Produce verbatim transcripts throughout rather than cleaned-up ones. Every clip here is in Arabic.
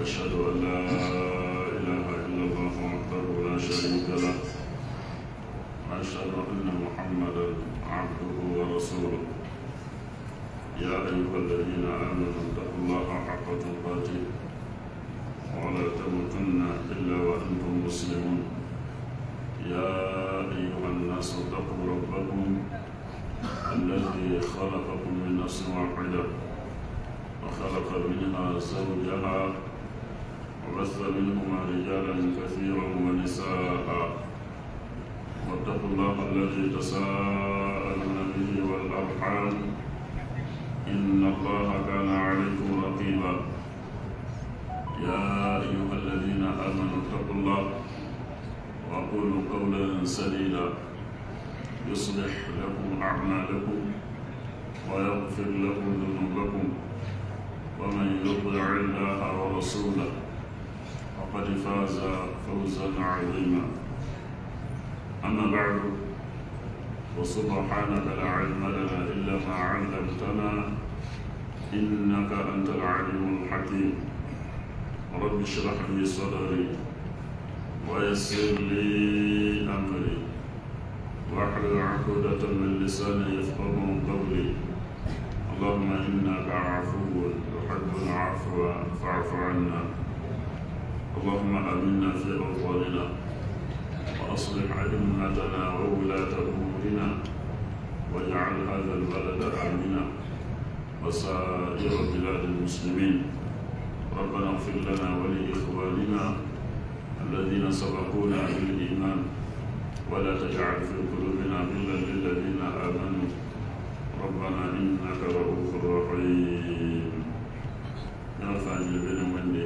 وأشهد أن لا إله إلا الله وحده لا شريك له وأشهد أن محمدا عبده ورسوله يا أيها الذين آمنوا اتقوا الله حق تقاته ولا تموتن إلا وأنتم مسلمون يا أيها الناس اتقوا ربكم الذي خلقكم من نفس واحدة وخلق منها زوجها وبث منهما رجالا كثيرا ونساء واتقوا الله الذي تساءلون به والأرحام إن الله كان عليكم رقيبا يا أيها الذين آمنوا اتقوا الله وقولوا قولا سديدا يصلح لكم أعمالكم ويغفر لكم ذنوبكم ومن يطع الله ورسوله فقد فاز فوزا عظيما أما بعد وسبحانك لا علم لنا إلا ما علمتنا إنك أنت العليم الحكيم رب اشرح لي صدري ويسر لي أمري واحلل عقدة من لساني يفقهوا قولي اللهم إنك عفو تحب العفو فاعف عنا اللهم آمنا في أوطاننا وأصلح أئمتنا وولاة أمورنا واجعل هذا البلد آمنا وسائر بلاد المسلمين ربنا اغفر لنا ولإخواننا الذين سبقونا بالإيمان ولا تجعل في قلوبنا غلا للذين آمنوا ربنا إنك رؤوف رحيم يا فاجل بن وندي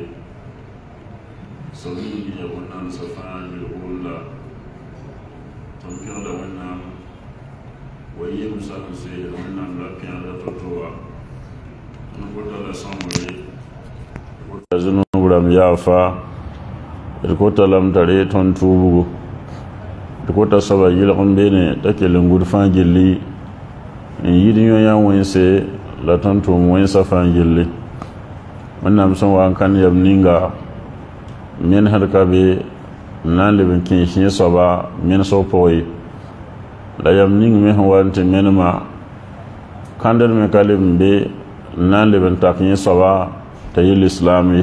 سوين يقولنا سفاجل أولا تنكر لنا ويم سانسي لنا لكن لا تطوع نقول لا سامري زنوب لم يعفى الكوتا لم تري تنتوبو الكوتا سبا يلقم بيني تكلم غرفان جلي yidinyo ya wense la tanto wensa fangille wannan son wa kan yabninga men harka be nan lebin kin shi soba men so poyi la yamning me hawante men ma kandal me kalim be nan lebin takin soba tayil islami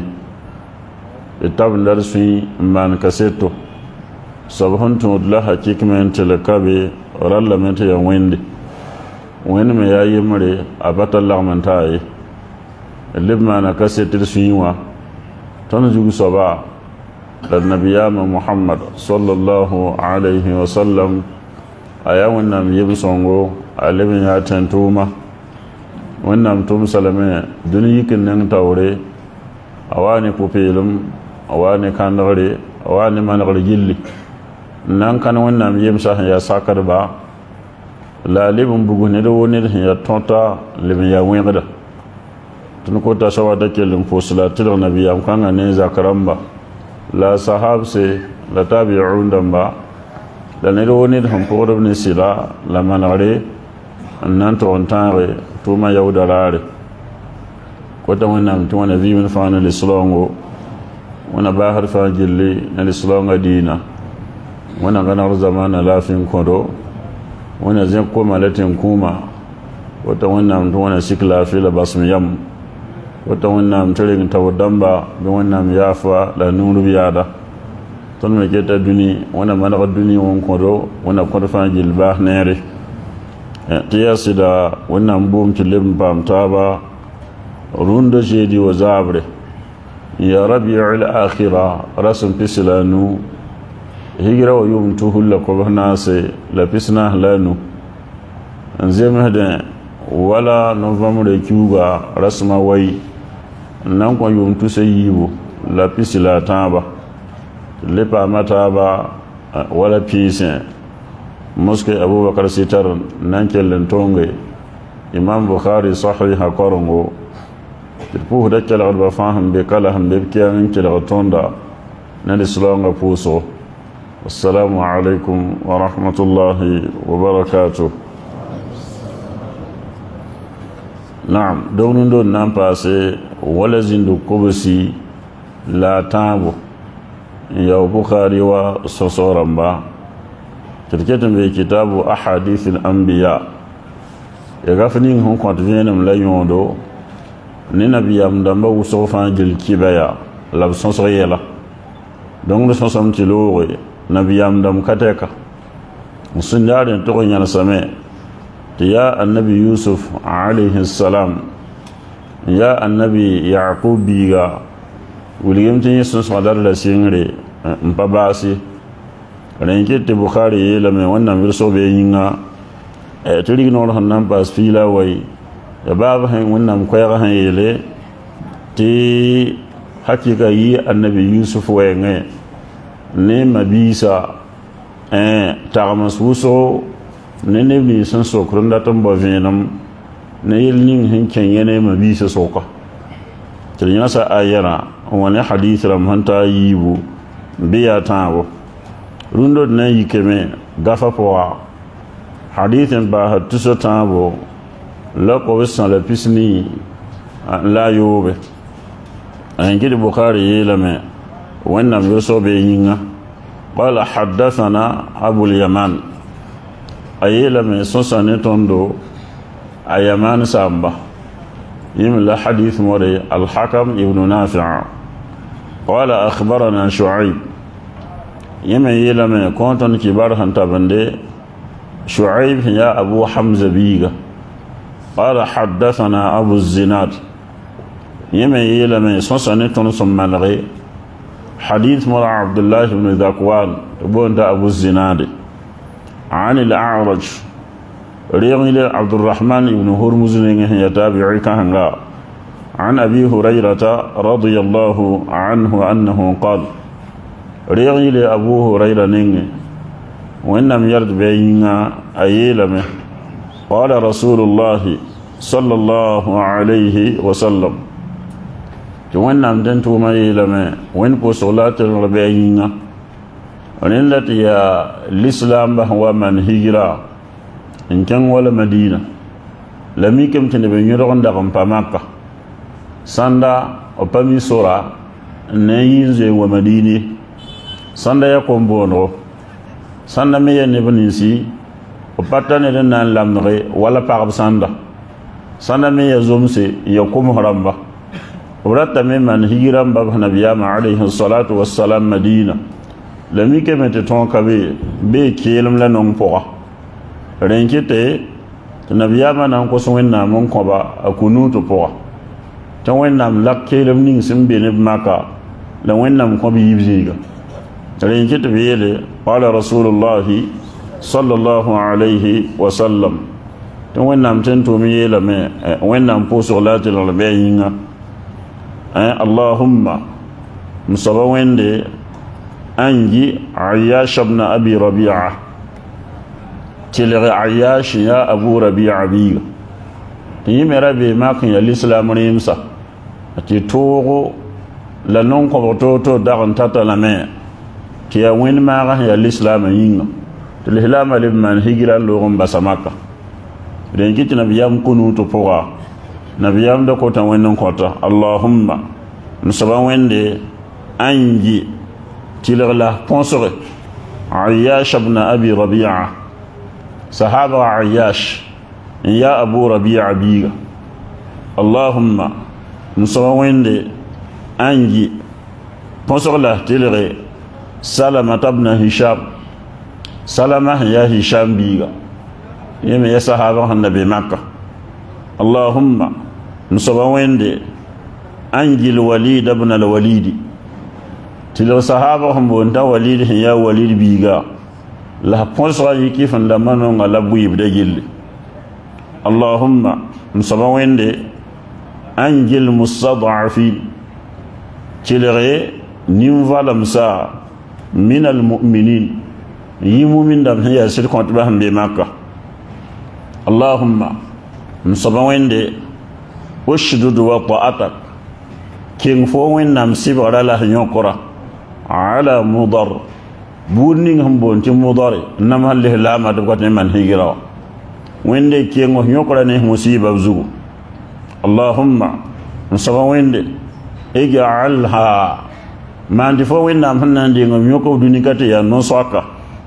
etab ndar suyi man kaseto sabhon to la hakikmen telekabe oralla mente ya wende wani mai yayi mure a batal lagmanta yi libma na kase tirsuwa ton jugu soba da nabiyama muhammad sallallahu alaihi wasallam aya wannan yibi songo alibin ya tantuma wannan tum salame duniyi kin nan tawre awani pupilum awani kanore awani manar gilli nan kan wannan yibi sa ya sakar ba la libin bugu ne da wani ya tonta libin ya wengda tun ko ta shawa da ke limfo salatul nabi am kan ne zakaramba la sahab se la tabi'un dan ba da ne da wani han ko da ne sila la manare annan to ontare to ma yaudalare ko ta wannan to wannan zimin fa na islamu wana ba har fa gilli na islamu dina wana ganar zamana lafin kodo wannan zai koma latin kuma wata wannan wannan sikla fila basmiyam wata wannan tarin tawadamba bi wannan yafa la nuru biyada ton me keta duni wannan manaka duni won kodo wannan korfa jilbah nere tiyasi da wannan bum tilim bam taba runda jedi wa zabre ya rabi'ul akhirah rasul fislanu higira wa yum tuhulla ko bana se la pisna lanu anzema da wala novembre cuba rasma way nan ko yum tu se yibo la pisla taba le pa mataba wala pisen moske abubakar sitar nan kellen tonge imam bukhari sahih hakorongo pour da kala ba faham be kala ham be kiyan kala tonda nan islanga puso. السلام عليكم ورحمة الله وبركاته. نعم دون دون نام باسي ولا زندو كوبسي la tabo ya Bukhari wa sosoran ba tirketin be kitabu ahadithil anbiya ya gafinin hon kwat venam la yondo ni nabiyam damba wuso fa jil kibaya la sonso yela donc le sonso mtilo nabiyam dam kateka musindare to nyana same ya annabi yusuf alayhi salam ya annabi yaqub biga william tin sun sadar la singre mpabasi renke te bukhari la me wannan virso be yinga e tiri no hannan pas fila wai ya baba han wannan koyara han yele ti hakika yi annabi yusuf wenge ne mabisa eh tagamas wuso ne ne bi san so kurunda tambo venam ne yelning hin kenyene mabisa soka tinya sa ayara wani hadith ram hanta yibu biya tawo rundo na yikeme gafa poa hadithin ba hatuso tawo la ko wisan la pisni la yobe an gidi bukhari yelame wannan yoso be yinga qala haddathana abu al-yaman ayelame sosane tondo ayaman samba يملا حديث موري الحكم ابن نافع قال أخبرنا شعيب يما يلما كونتون كبار هنتابندي شعيب يا أبو حمزة بيغا قال حدثنا أبو الزناد يما يلما سنسنتون سمالغي حديث موري عبد الله بن ذكوان بونت أبو الزناد عن الأعرج ريغي عبد الرحمن بن هرمز يتابعي كهنغا عن أبي هريرة رضي الله عنه أنه قال ريغي لأبو هريرة نيني وإنم يرد بينا أيلمه قال رسول الله صلى الله عليه وسلم وإنم دنتو ما يلمه وإن بصلاة الربيعين وإن لتي الإسلام هو من هجرة in kan wala madina lami kem tene be nyoro nda kam pamaka sanda o pami sura ne yinze wa madini sanda ya kombono sanda me yene banisi o patane den nan lamre wala parab sanda sanda me ya zomse ya kum haramba urata me man higiram ba nabiyama alayhi salatu wassalam madina lami kem te ton kabe be kelum la non poa renkite nabiyama nan ko so wenna mon ko ba akunutu poa tan wennam lakkelum ning simbe ne maka la wennam ko bi yibziga renkite biyele qala rasulullah sallallahu alayhi wa sallam tan wennam tento mi yela me wennam po sur la tel la bayinga eh allahumma musaba wende anji ayyash ibn abi rabi'a تلغي عياش يا أبو ربيع بيغ يمي ربي ما كان الإسلام ريمسا تي توغو لنون قبطوتو داغن تاتا لمي تي وين ما غا يا الإسلام ينغ تلهلام لبمان هجرا لغم بسماكا رنجيت نبيام كنوتو پوغا نبيام دو كوتا وينن كوتا اللهم نسبا ويندي أنجي تلغي لا پونسوري عياش ابن أبي ربيعة صحابة عياش يا أبو ربيع بيغا اللهم نسوين دي أنجي بنصر الله تلغي سلامة ابن هشام سلامة يا هشام بيغا يمي يا صحابة النبي مكة اللهم نسوين دي أنجي الوليد ابن الوليد تلغي صحابة هم بنتا وليد يا وليد بيغا la ponsa yiki fanda mano ngala buyib de gilli allahumma musaba wende anjil mustad'afin tilghe nim valam sa min al mu'minin yimu min dam hiya sir kont ba hambe makka allahumma musaba wende ushdud wa ta'atak king fo wen nam sibara la nyokora ala mudar burning hambon ti mudari nam halle lama do gote man higira wende kengo nyokora ne musiba zugu allahumma musaba wende ij'alha man di fo wẽnnaam sẽn na n deng m yõk b dũnika tɩ yaa no-soaka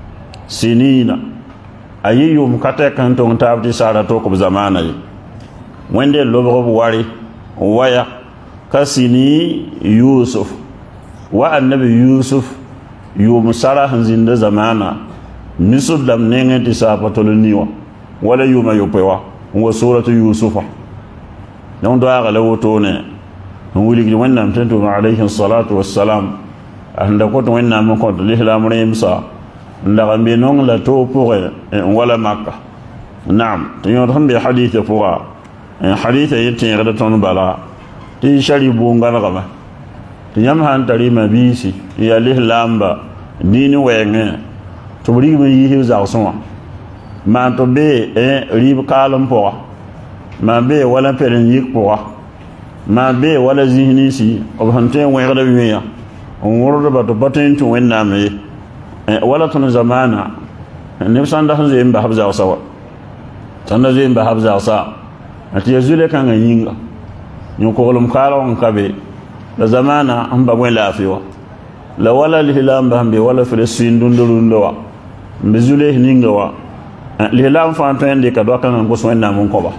siniina a yɩ yʋʋm ka tɛk sẽn tʋng taab tɩ saara tʋk b zamaana ye wẽnde lobg b ware waya ka sini yusuf wa annabi yusuf yʋʋm sara sẽn zĩnd zamaana misr dam nengẽ tɩ saapa tol n ni wã wala yʋʋma yopoe wa n wa suratu yusufa donc doaaga la wotone n wilgd wẽnnaam tɩ tʋʋm alayhi salatu wassalam a sẽn da kõt wẽnnaam n kõt lislaam rẽemsa n dag n be nong la toog pʋgẽ n wala maka naam tɩ yõod sẽn be hadithã pʋga hadithã yẽ tẽegda tõnd bala tɩ y sari bʋʋn-galgame tɩ yãmb sã n tar y mabiisi n yaa lislaamba dĩin wɛɛngẽ tɩ b rigm n yiis b zagsẽ wã maan tɩ bee rɩɩb kaalem pʋga maan bee wala n pɛl n yik pʋga maan bee wala zĩis ninsi b sẽn tõe n wẽgd b yõyã n wʋrdba tɩ pa tõe n tũ wẽnnaam ye wala tõnd zamaana neb sãn da sẽn zoe n bas b zagsa wa sãn da zoe n bas b zagsa tɩ ya zu-le-kãngã yĩnga yõ-koglem kaalg n ka be la zamaana n ba bõe laafɩ wa la wala lislaam bas n be wala Filistin dũnda rũndã wa n be zu-lees ninga wa lislaam fãa tõe n dɩka doakãngã n ges wẽnnaam n kõba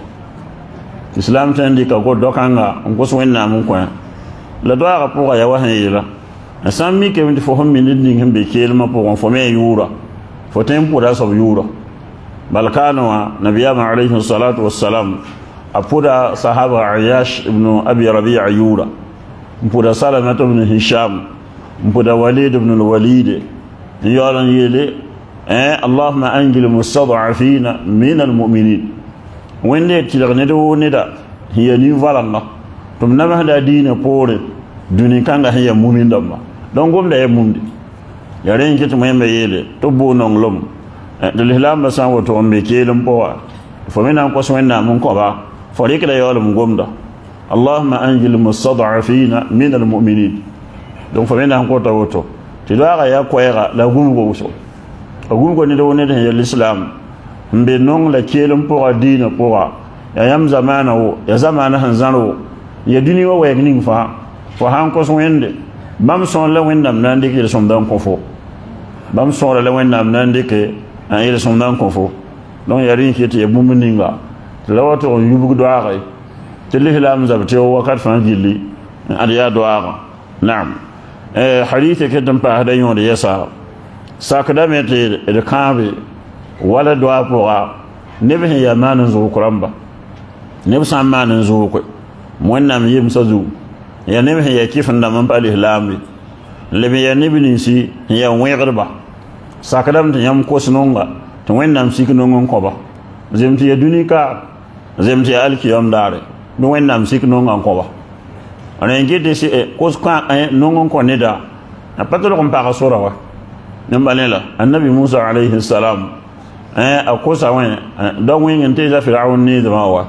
islam tõe n dɩka go doakãngã n ges wẽnnaam n kõ la doaagã pʋga ya wa sẽn yeela sãn mikame tɩ fo sẽn mi ned ning sẽn be keelmã pʋgẽ fo me yʋʋra fo tõe n pʋda soab yʋʋra bal kaanẽ wã nabiyaamã alayhi salatu wassalam a pʋda sahaba ayash ibnu abi rabia yʋʋra n pʋda salamat ibnu hisham n pʋda walid ibnu lwalide n yaool n yeele allahuma anjil mustadafina min almuminin wẽnde tɩlg ned woo neda sẽn yaa nin-valanga tɩ b namsda a diinã poore dũni-kãngã sẽn yaa mumin dãmba donc gomda yaa mumde ya rẽ n kɩ tɩ wẽmba yeele tɩ b boog nonglem tɩ lislaambã sã n wa tʋg n be keelem pʋga fo me na n kos wẽnnaam n kõba fo rɩkda yaoolem gomda allahuma anjil mustadafina min almuminin donc fo me na n kota woto tɩ doaagã yaa koɛɛga la gũmgo wʋsgo a gũmgo ned wo ned sẽn yaa lislaam n be nong la keelem pʋga diinã pʋga ya yãmb zamaana wo ya zamaana sẽn zãr wo ya dũni wa wɛɛg ning fãa fo sã n kos wẽnde bãmb sõor la wẽnnaam na n dɩk yel-sõmda n kõ fo bãmb sõora la wẽnnaam na n dɩk n yel-sõmda n kõ fo donc ya rẽ kɩ tɩ ya bũmb ninga tɩ la wa tʋg n yubg doaage tɩ lislaam zab tɩ wakat fãa gilli n ad yaa doaagã naam hadithã ket n paasda yõod yɛsa sakdame tɩ d kãabe wala doa pʋga neb sẽn yaa maan n zʋʋk rãmba neb sã n maan n zʋʋke wẽnnaam yemsã zug ya neb sẽn yaa kɩfendame n pa lislaambe leb n yaa neb ninsi n yaa wẽgdba sakdame tɩ yãmb kos nonga tɩ wẽnnaam sik nong n kõba zem tɩ yaa dũni ka zem tɩ yaa alkiyam daare bɩ wẽnnaam sik nonga n kõba rẽ n gɩt kos nong n kõ neda a pa tolg n pag sora wa nẽ bale la annabi musa alayhi salam a kosa wẽ da wẽng n teesa firaun needmã wa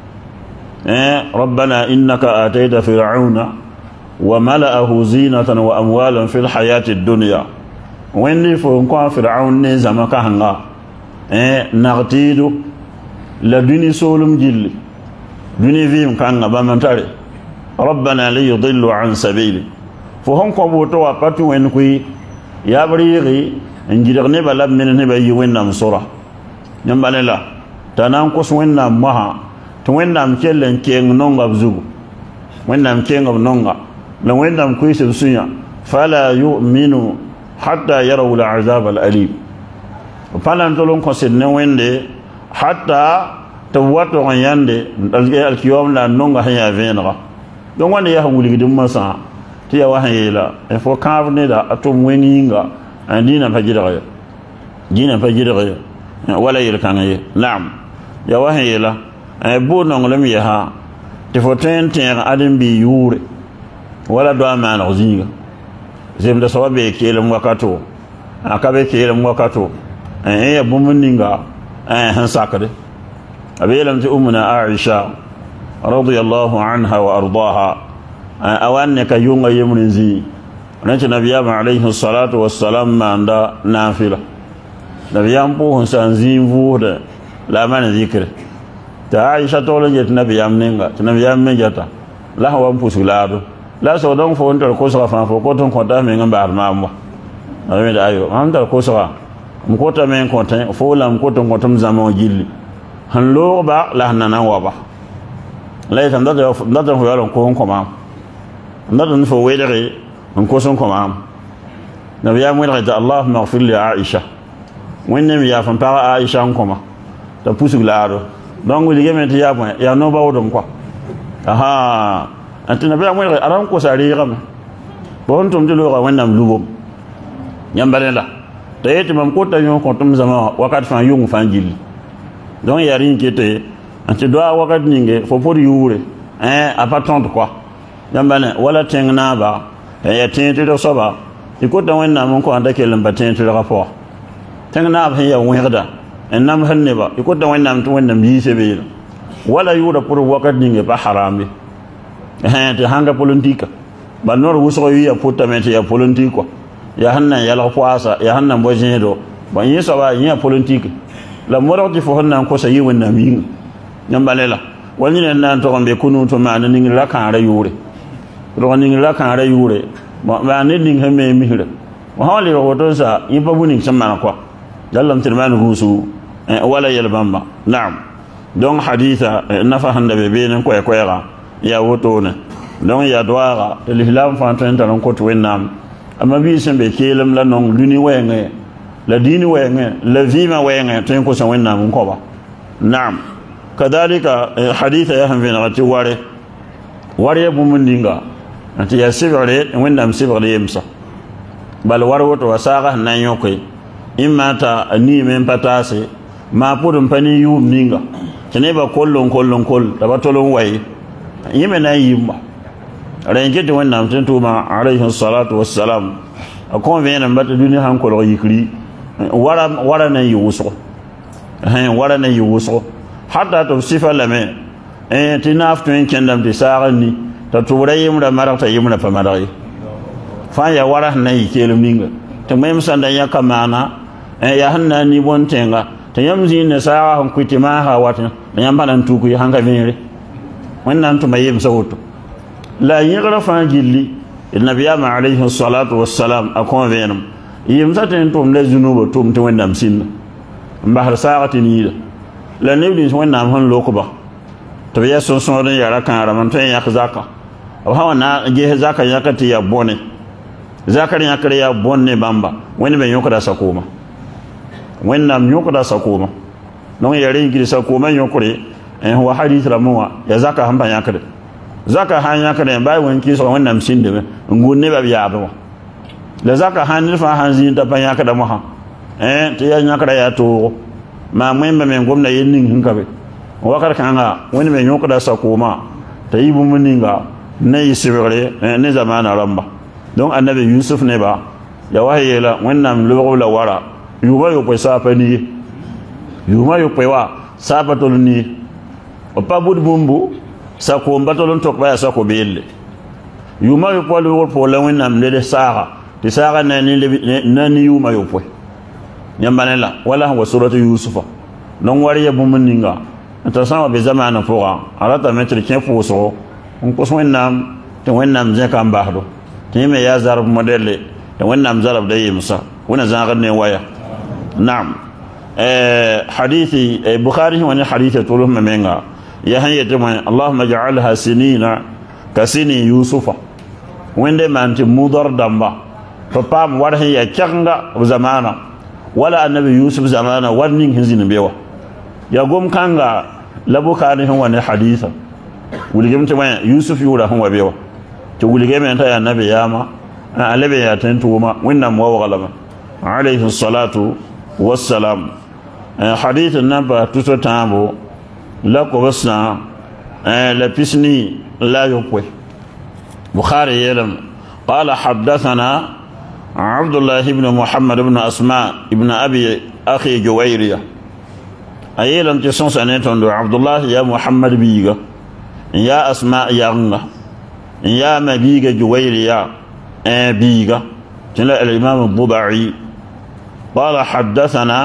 ربنا إنك آتيت فرعون وملأه زينة وأموالا في الحياة الدنيا وإني فنقع فرعون نزم كهنغا نغتيد لدني سولم جل دني فيم كهنغا بمنتري ربنا ليضلوا عن سبيلي فهم قبوتوا قطوا وينكوي يابريغي انجدغني بلب من نبي وينام صورة نمبالي لا تنانقص وينام مها tɩ wẽnnaam kell n keng nonga b zugu wẽnnaam keng b nonga la wẽnnaam kuɩɩs b sũyã fala yuminu hatta yarau lazab alalim b pa na n tol n kõ sɩd ne wẽnde hatta tɩ b wa tog n yãnde alkiyoom la n nonga sẽn yaa vẽenega donc wãnde yaa sẽn wilgd masã tɩ ya wa sẽn yeela fo kãab neda a tʋm wẽng yĩnga dĩinã pa gɩdg ye dĩinã pa gɩdg ye wala yel-kãng ye naam ya wa sẽn yeela bo nonglem yaa tɩ fo tõe n tẽeg ãdem-bɩ yʋʋre wala doa maaneg zĩiga zemda soaba bee keelem wakato a ka be keelem wakato n yaa bũmb ninga sẽn sakde a be yeelame tɩ umna aisha radiallahu anha wa ardaha a wa n neka yʋnga yembr n zĩig rẽ tɩ nabiyaamã alayhi salatu wassalam maanda naafɩla nabiyaam pʋʋsẽ sã n zĩig vʋʋsdɛ la a maan zikre t'a aisha tol n get nabiyam ninga tɩ nabiyam me geta la sẽn wa n pʋsg laado la so don fo ndar ko so fa fo ko ton ko ta me ngamba ma mo ayo da ayo am dar ko so m ko ta me ko tan fo lam ko ton ko tum zama jilli han lo ba la nana wa ba la tan da da da fo yalon ko ko ma da don fo wedere on ko son ko ma nabi ya mu da Allahumma ighfir li Aisha wenne ya fan pa Aisha ko ma ta pusu glaro donc li gemen ti ya bon ya no ba wodon quoi aha antina be amwe aran ko sari gam bon tum di lo ga wannam lugo nyambale la tayeti mam ko ta yon ko tum zama wakat fan yungu fan jilli donc ya rin kete anti do wakat ninge fo pour yure hein a pas tonte quoi nyambale wala tengna ba ya tente do soba iko ta wannam ko anda ke lamba tente do rapport tengna ba ya wurda enam hanne ba iko ta wannam to wannam yi sebe wala yura pour wakat ninge ba harami hein te hanga politika ba nor wuso ya puta mete ya politika ya hanna ya la poasa ya hanna bojedo ba yi so ba yi politika la moro ti fo hanna ko sa yi wonna mi nyambalela wani ne nan to be kunu to ma nan la kan ra yure ro ni la kan ra yure ba ne ning ha me mi hira wa hawli ro to sa yi babu ni samma ko dallam tirman gusu wala yel bamba na'am donc haditha nafa handa be be nan ko e ko ya wotona donc ya doara l'islam fa tan tan ko to wenam amma bi sembe kelam la non luni wenge la dini wenge la vima wenge tan ko san wenam ko ba na'am kadalika haditha ya hanbina gati ware ware bu mundinga anti ya sibare wenam sibare yemsa bal ware woto wasaga nan yokoy imma ta ni men patase ma pudum pani yum ninga teneba kollon kollon kol tabatolon wayi yimena yimba renke to wannan tun tuma alaihi salatu wassalam akon vena mbata duniya han ko yikri wara wara na yuso hein wara na yuso hatta to sifa lame eh tinaf to en kendam de sarani ta tura yimra marata yimra pamarai fa ya wara na yikelum ninga to mem sanda ya kamana eh ya hanna ni bontenga to yamzi ne sawa han kutima ha wata yamba nan tuku hanga venre wannan to mayem sawto la yigra fa jilli النبي ما عليه الصلاة والسلام أكون فينم يمساتين توم لزنوب توم توينام سين مبهر ساعة نيل لا نبدي توينام هن لوكبا تبي سونسون يارا كان رمان توين ياك زاكا أو هوا نا جه زاكا ياكتي يا بوني زاكا ياكري يا بوني بامبا وين بين يوكدا سكوما وين نام يوكدا سكوما نون يارين كري سكوما يوكري إن هو حديث رموا يا زاكا هم بياكري zaka hanya kare bai wanki so wannan sinde ngunne ba biya ba la zaka hanil fa hanzin ta banya kada mu ha eh to ya nya kada ya to ma mun ba men gomna yin hin kabe wakar kanga wani men yoko da sakoma ta yi bu muninga ne yisibire ne zamana ramba don annabi yusuf ne ba ya wahayela wannan lugo la wara yuba yo pesa pani yuma yo pewa sabatol ni o pabud bumbu sako mbatolon tok baya sako belle yuma yo polo wor po lawin nam le saara ti saara nani nani yuma yo po nyambanela wala wa suratu yusufa non wari ya bumuninga ta sama be zamana fora alata metre ken foso on ko so nam te wennam je kam bahdo te me ya zarb modelle te wennam zarb de yimsa wana zangar ne waya na'am eh hadithi bukhari wani hadithi tulum menga ya hanye tuma Allahumma ja'alha sinina kasini yusufa wende manti mudar damba papa warhe ya kyanga zamana wala annabi yusuf zamana warning hinzin bewa ya gom kanga labukani hon wani haditha wuligem tuma yusuf yura hon wabewa to wuligem ta ya annabi yama alabe ya tantuma wannan wa galama alayhi salatu wassalam hadith namba tuto tambo la kobasna la pisni la yopwe bukhari yelam qala haddathana عبد الله بن محمد بن أسماء ابن أبي أخي جويرية أيلم تسون سنتون عبد الله يا محمد بيغا يا أسماء يا غنى يا مبيغا جويرية بيغا تلا الإمام الضبعي قال حدثنا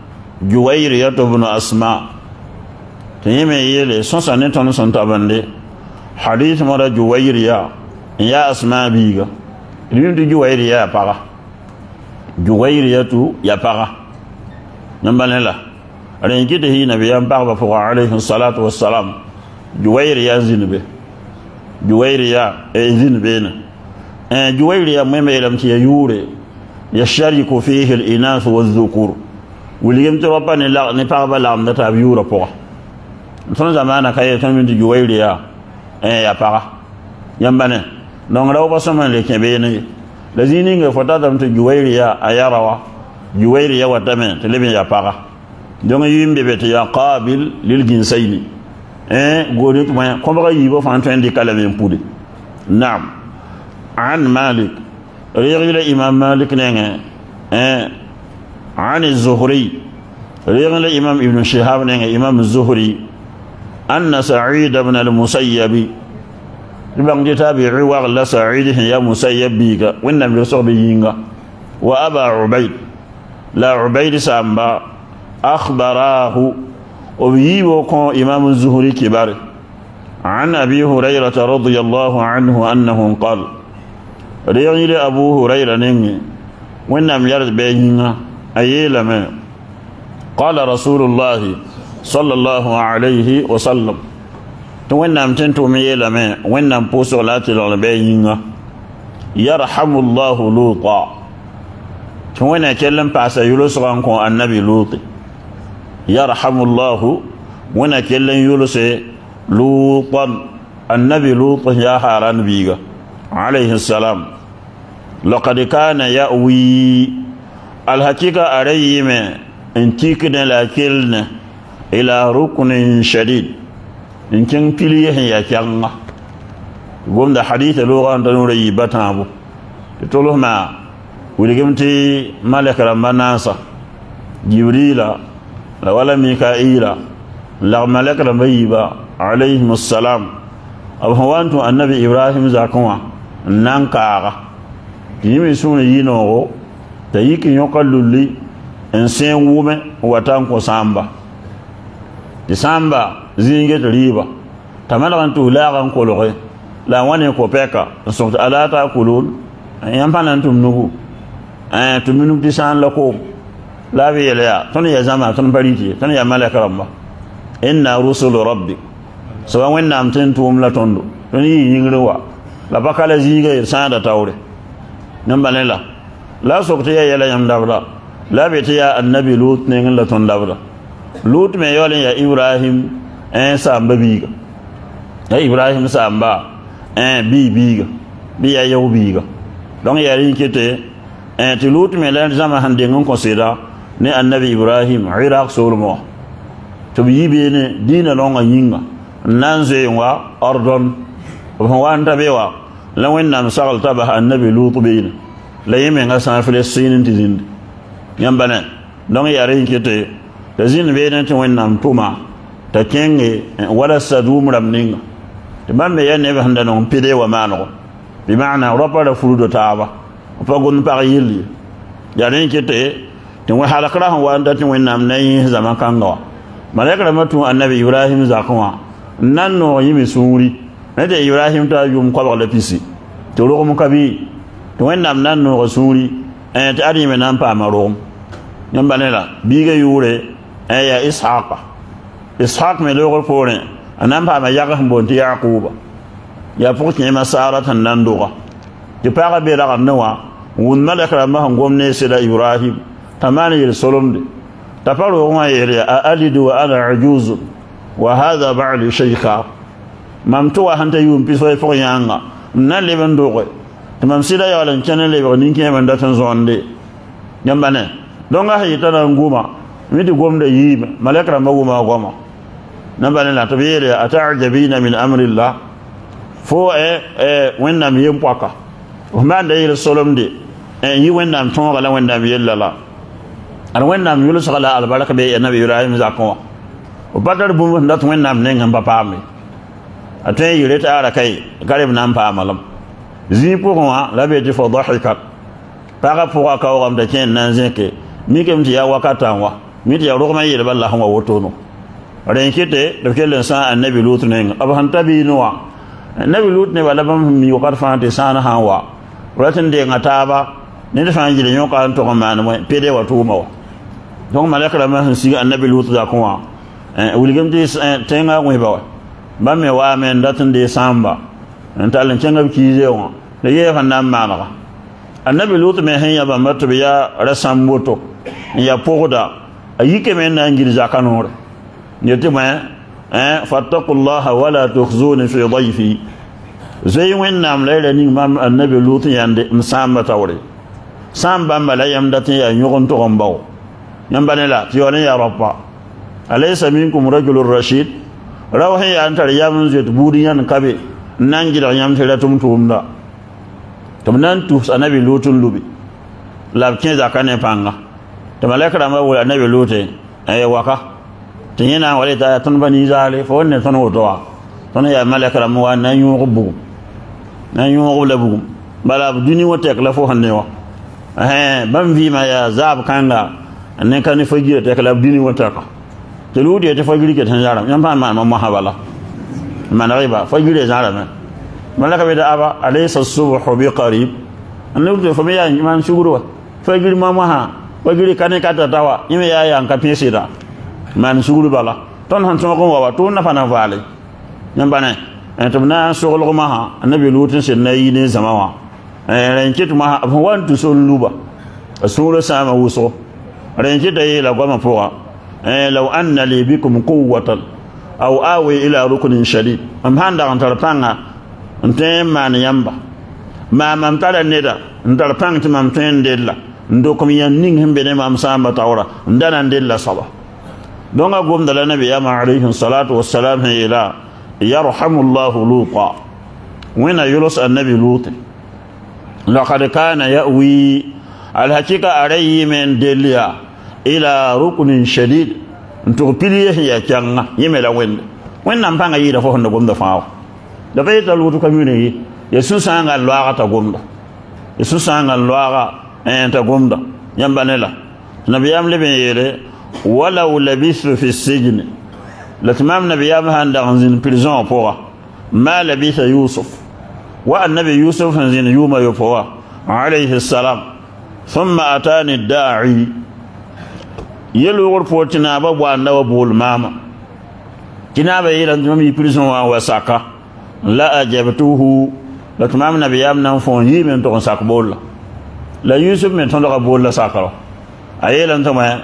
جويرية بن أسماء تيمي يلي سون سنتون سنتابندي حديث مرة جويرية ya asma biga rim tu juwairi ya para juwairi ya tu ya para nambanela ren kite hi nabiyan parba fo alayhi salatu wassalam juwairi ya zinbe juwairi ya e zinbe na e juwairi ya meme lam ti yure yashariku fihi al-inath wadh-dhukur wiliyam to ropa ne la ne parba la amna ta yura po son zamana kay tan min juwairi ya e ya para yambane non raw ba sama le kebe ne lazini nga fota tam to juwairi ya ayarawa juwairi ya watame te lebe ya para donc yimbe bete ya qabil lil ginsaini eh goni to ma ko ba yibo fa tan di kala men pude naam an malik ريغل إمام مالك نعى اه عن الزهري ريغل إمام ابن شهاب نعى إمام الزهري أن سعيد بن المسيب يبقى تتابعي وغل سعيد يا مسيب بيك وإنم يصغ بيينغ وأبا عبيد لا عبيد سامبا أخبراه وبيبوكو إمام الزهري كبار عن أبي هريرة رضي الله عنه أنه قال ريغي أبو هريرة نيني وإنم يرد بيهنا أيلا ما قال رسول الله صلى الله عليه وسلم وإنم تنتو ميلا ما وإنم بوسو لاتي لبيهنا يرحم الله لوطا وإنم كلم باسا يلسغنكو النبي لوط يرحم الله وإنم كلم يلسي لوطا النبي لوط يا حاران بيغا عليه السلام لقد كان يأوي الحقيقة أريم إن تيكنا لكلنا إلى ركن شديد إن كان بليه يكيانا قم ده حديث لغة تنوري بطنابو تقوله ما ولقمتي ملك رماناسا جبريل ولا ميكائيل لا ملك رميبا عليهم السلام أبهوانتو النبي إبراهيم زاكوا نانكارا yimi sunu yino ta yiki yokaluli ensen wume watan ko samba di samba zinge riba tamala kan tu la kan ko loxe la wane ko peka so ala ta kulun yampana tum nugu eh tuminu di san la ko la wi ya ton ya zama ton bariti ton ya malaka rabba inna rusul rabbi so wanna am ten tum la tondo ton yi yingrewa la bakala zinge sanda tawre نمبالله لا سوكتيا يلا يم دابلا لا بيتيا النبي لوط نين لا تون دابلا لوط مي يولين يا ابراهيم ان سام بيغا يا ابراهيم سام با ان بي بيغا بي يا يو بيغا دونك يا رين كيتي ان تي لوط مي لان زما هاندي نون كونسيدا ني النبي ابراهيم عراق سولمو تو بي بي دين لونغا يينغا نانزي وا اردن هو انت بيوا la wẽnnaam sagl t'a bas annabi luut beene la yẽ menga sã n Filistin tɩ zĩnd yãmba ne donc yaa rẽ kɩte t'a zĩnd beene tɩ wẽnnaam tʋma t'a kẽnge wala sadum rãmb ninga tɩ bãmb me yaa neb sẽn da nong pɩde wa maanego bɩ maana ropa ra furudo taaba pa gʋnd pag yɩlle yaa rẽ kɩte tɩ wẽ halk ra sẽn wa n ta tɩ wẽnnaam na yẽs zãma kãnga wa malɛk rãmbã tũ annabi ibrahim zakẽ wã n na n noog yẽ me sũuri nede ibrahim ta yum ko la pisi to rom kabi to wennam nan no rasuli en ta ari men nan pa marom nyam banela biga yure e ya ishaq ishaq me lo pore anan pa ma yaga mbonti yaquba ya pokni ma saratan nan doga ti para be ra nawa wun malaka ma ngomne sida ibrahim tamani yel solomde ta paro wa yele alidu wa ana ajuz wa hadha ba'li shaykha mam to wa hanta yum piso e fo yanga na leben dogo to mam sida ya lan channel le ni ke man datan zonde nyambane donga hayita na nguma midi gomde yiba malakra maguma goma nambane la tabire ata'jabina min amri allah fo e e wennam yem paka o manda yel solomde e yi wennam ton gala wennam yella an wennam yulu sala al baraka be nabi ibrahim zakon o badar bu ndat wennam ne ngam papami atay yure ta ara kai garib nan pa malam zi pour moi la be di fo dhahikat para pour ka o am de ken nan zeke mi kem ti ya wakata wa mi ti ya ro ma yele balla wa wotono ren kite de kelen sa annabi lutu ne ab han tabi no wa nabi lut ne wala bam mi ko fa te sana hawa ratin de ngataba ne da fa jile nyo ka to man mo pede wa tu mo donc malaka la ma si annabi lut da ko wa wuligam te tenga ngwe ba ba me wa men datin de samba ntalan cenga ki je wa da ye fa nan ma ma annabi lut me hen ya ba matu ya rasam boto ya pogoda ayike men na ngir zakanore yete ma eh fattaqullaha wala tukhzuni fi dhayfi zai wennam layla ni mam annabi lut yande msamba tawre samba malayam datin ya nyogon to gombaw nyambane la ti wala ya rabba alaysa minkum rajulur rashid rawhi ya antar yamun zet buriyan kabe nangira yam tela tum tumda tum nan tu annabi lutun lubi la kin zakane panga to malaka ma wala annabi lute ay waka tinyana wale ta ton bani zale fo ne ton wotowa ton ya malaka ma wa nan yu rubu nan yu rubu bala duni wotek la fo hanne wa eh bam vi ma ya zab kanga ne kan fajira tek la duni wotaka te ludi te fajiri ke tan yaram yam pa ma ma habala man riba fajiri zaram malaka be da aba alaysa as-subhu bi qarib annu fa me ya man shuguru fajiri ma ma ha fajiri kan ka ta tawa yime ya ya kan pesida man shuguru bala ton han so ko wa to na fa na vale nyam bane en to na so ko ma ha annabi lutin sin nayi ne zamawa eh ran kitu ma ha wan tu so luba asura sama wuso ran kitu yi la goma poa eh law anna li bikum quwwatan aw awi ila ruknin shadid am handa an tarpanga ntem man yamba ma mam tara neda ndar pang timam tendella ndokom yan ning hembe ne mam samba tawra ndana ndella saba donga gom dala nabi ya ma alayhi salatu wassalam ila yarhamullahu luqa wena yunus annabi lut laqad kana yawi al hakika alayhi min delia ila ruknin shadid nto piliye ya kyanga yimela wende wenna mpanga yida fo hondo gomda faaw da bayta lutu kamune yesu sanga lwaga ta gomda yesu sanga lwaga en ta gomda yambanela nabiyam lebe yele wala labithu fi sijn latmam nabiyam handa en prison pour ma labitha yusuf wa annabi yusuf en yuma yopoa alayhi salam thumma atani ad-da'i yelo wor potina ba bwanda wa bol mama kinaba yela ndumi prison wa wasaka la ajabtuhu la tumam nabiyam nan fon yi men to sak bol la yusuf men to do bol la sakaro ayela ntoma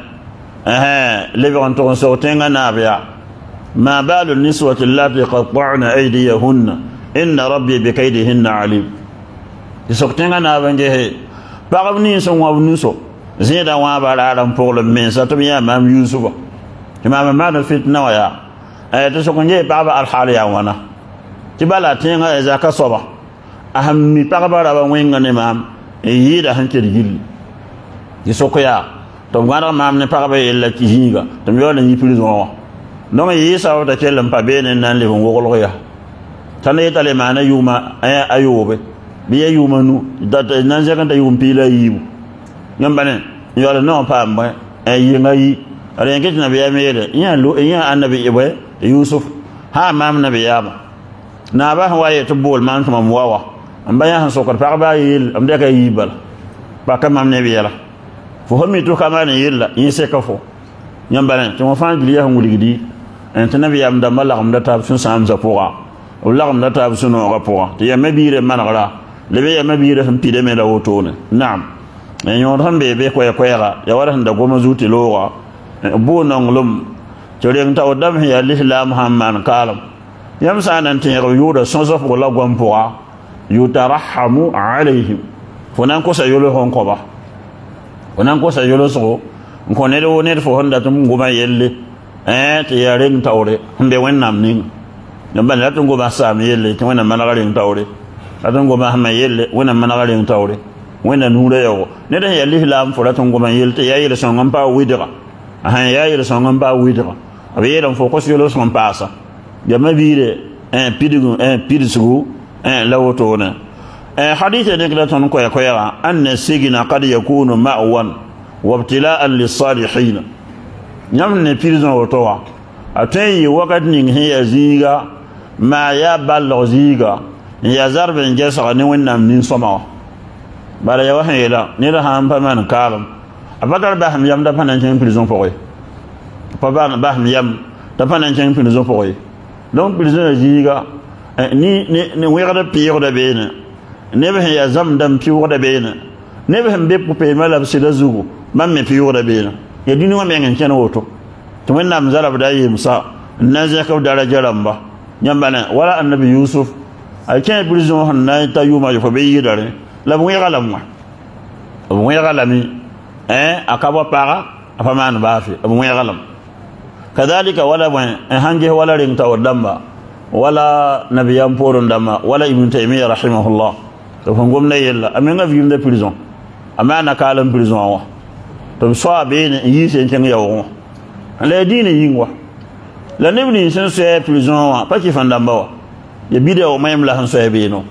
eh lebe on to so tenga nabiya ma balu niswati allati qatta'na aydiyahunna inna rabbi bikaydihinna alim isok tenga nabanje he bagabni so wa nuso zeda wa bararam pour le men sa to ya mam yusufa imam ma fitna wa ya ay to so konje baba al haliya wana tibala tenga ezaka soba ahammi pagabara ba wenga ne mam e yida hanke digil yisoko ya to ngara mam ne pagaba yella ci hinga to yo na yi prison no yi sa da telam pa benen nan le ngolo ya tanay tale mana yuma ay ayobe biya yuma nu da nan zakanta yum pila yibu ngambane yalla no pa mba ay yingayi are ngeti nabi ya mele nya lo nya annabi ibe yusuf ha mam nabi ya ba na ba waye to bol man to mam wawa amba ya han sokor pa ba yil am de ka yibal ba kam mam nabi yala fo homi to kama ne yilla yin se ka fo ngambane to mo fan gliya han wuligidi en to nabi am da mala am da tab sun sam za poa o la am da tab sun o poa to ya mabire manara lebe ya mabire han pide me da wotone na'am en yon hambe be ko ko ya ya wara handa goma zuti lowa bu nonglum jore ta odam ya lislam hamman kalam yam sanan tin yuda sonso ko la gompoa yutarahamu alaihim fonan ko sa yolo hon ko ba fonan ko sa yolo so ko ne do ne fo honda tum goma yelle eh te ya ren tawre hambe wennam nin yamba la tum goma sam yelle te wena managarin tawre adon goma hamma yelle wena managarin tawre wena nure yo ne da ya lihlam fo raton goma yelte ya yele son ngamba widira han ya yele son ngamba widira abe yele fo ko yelo son pasa ya mabire en pidigu en pidisugu en lawotona en hadith ne kala ton ko ya ko ya an sigina qad yakunu ma'wan wa ibtila'an lis-salihin nyam ne prison wotowa atay wakat ning he aziga ma ya ballo ziga ya zarben jesa ni wannam nin soma bara ya wahan yela ni da han pa man kalam abatar ba ham yam da panan chen prison pour pa ba ba ham yam da panan chen prison pour donc prison ziga ni ni wera da pire da bene ne ba ya zam dam pire da bene ne ba be pour pe mala sida zugo man me pire da bene ya dini wa men chen woto to wannam zarab da yi musa nazaka daraja ramba nyambana wala annabi yusuf ay ken prison han na ta yuma yo be yidare la bu yala mo bu yala mi eh akaba para afaman bafi bu yala kadhalika wala wa hange wala ring taw damba wala nabiyam poron damba wala ibn taymiyyah rahimahullah to ngom na yella amenga vi de prison amana kalam prison wa to so be ni yise ken yawo la dine yingwa la nebni sen so prison wa pa ki fandamba wa ya bide o mayem la han so be no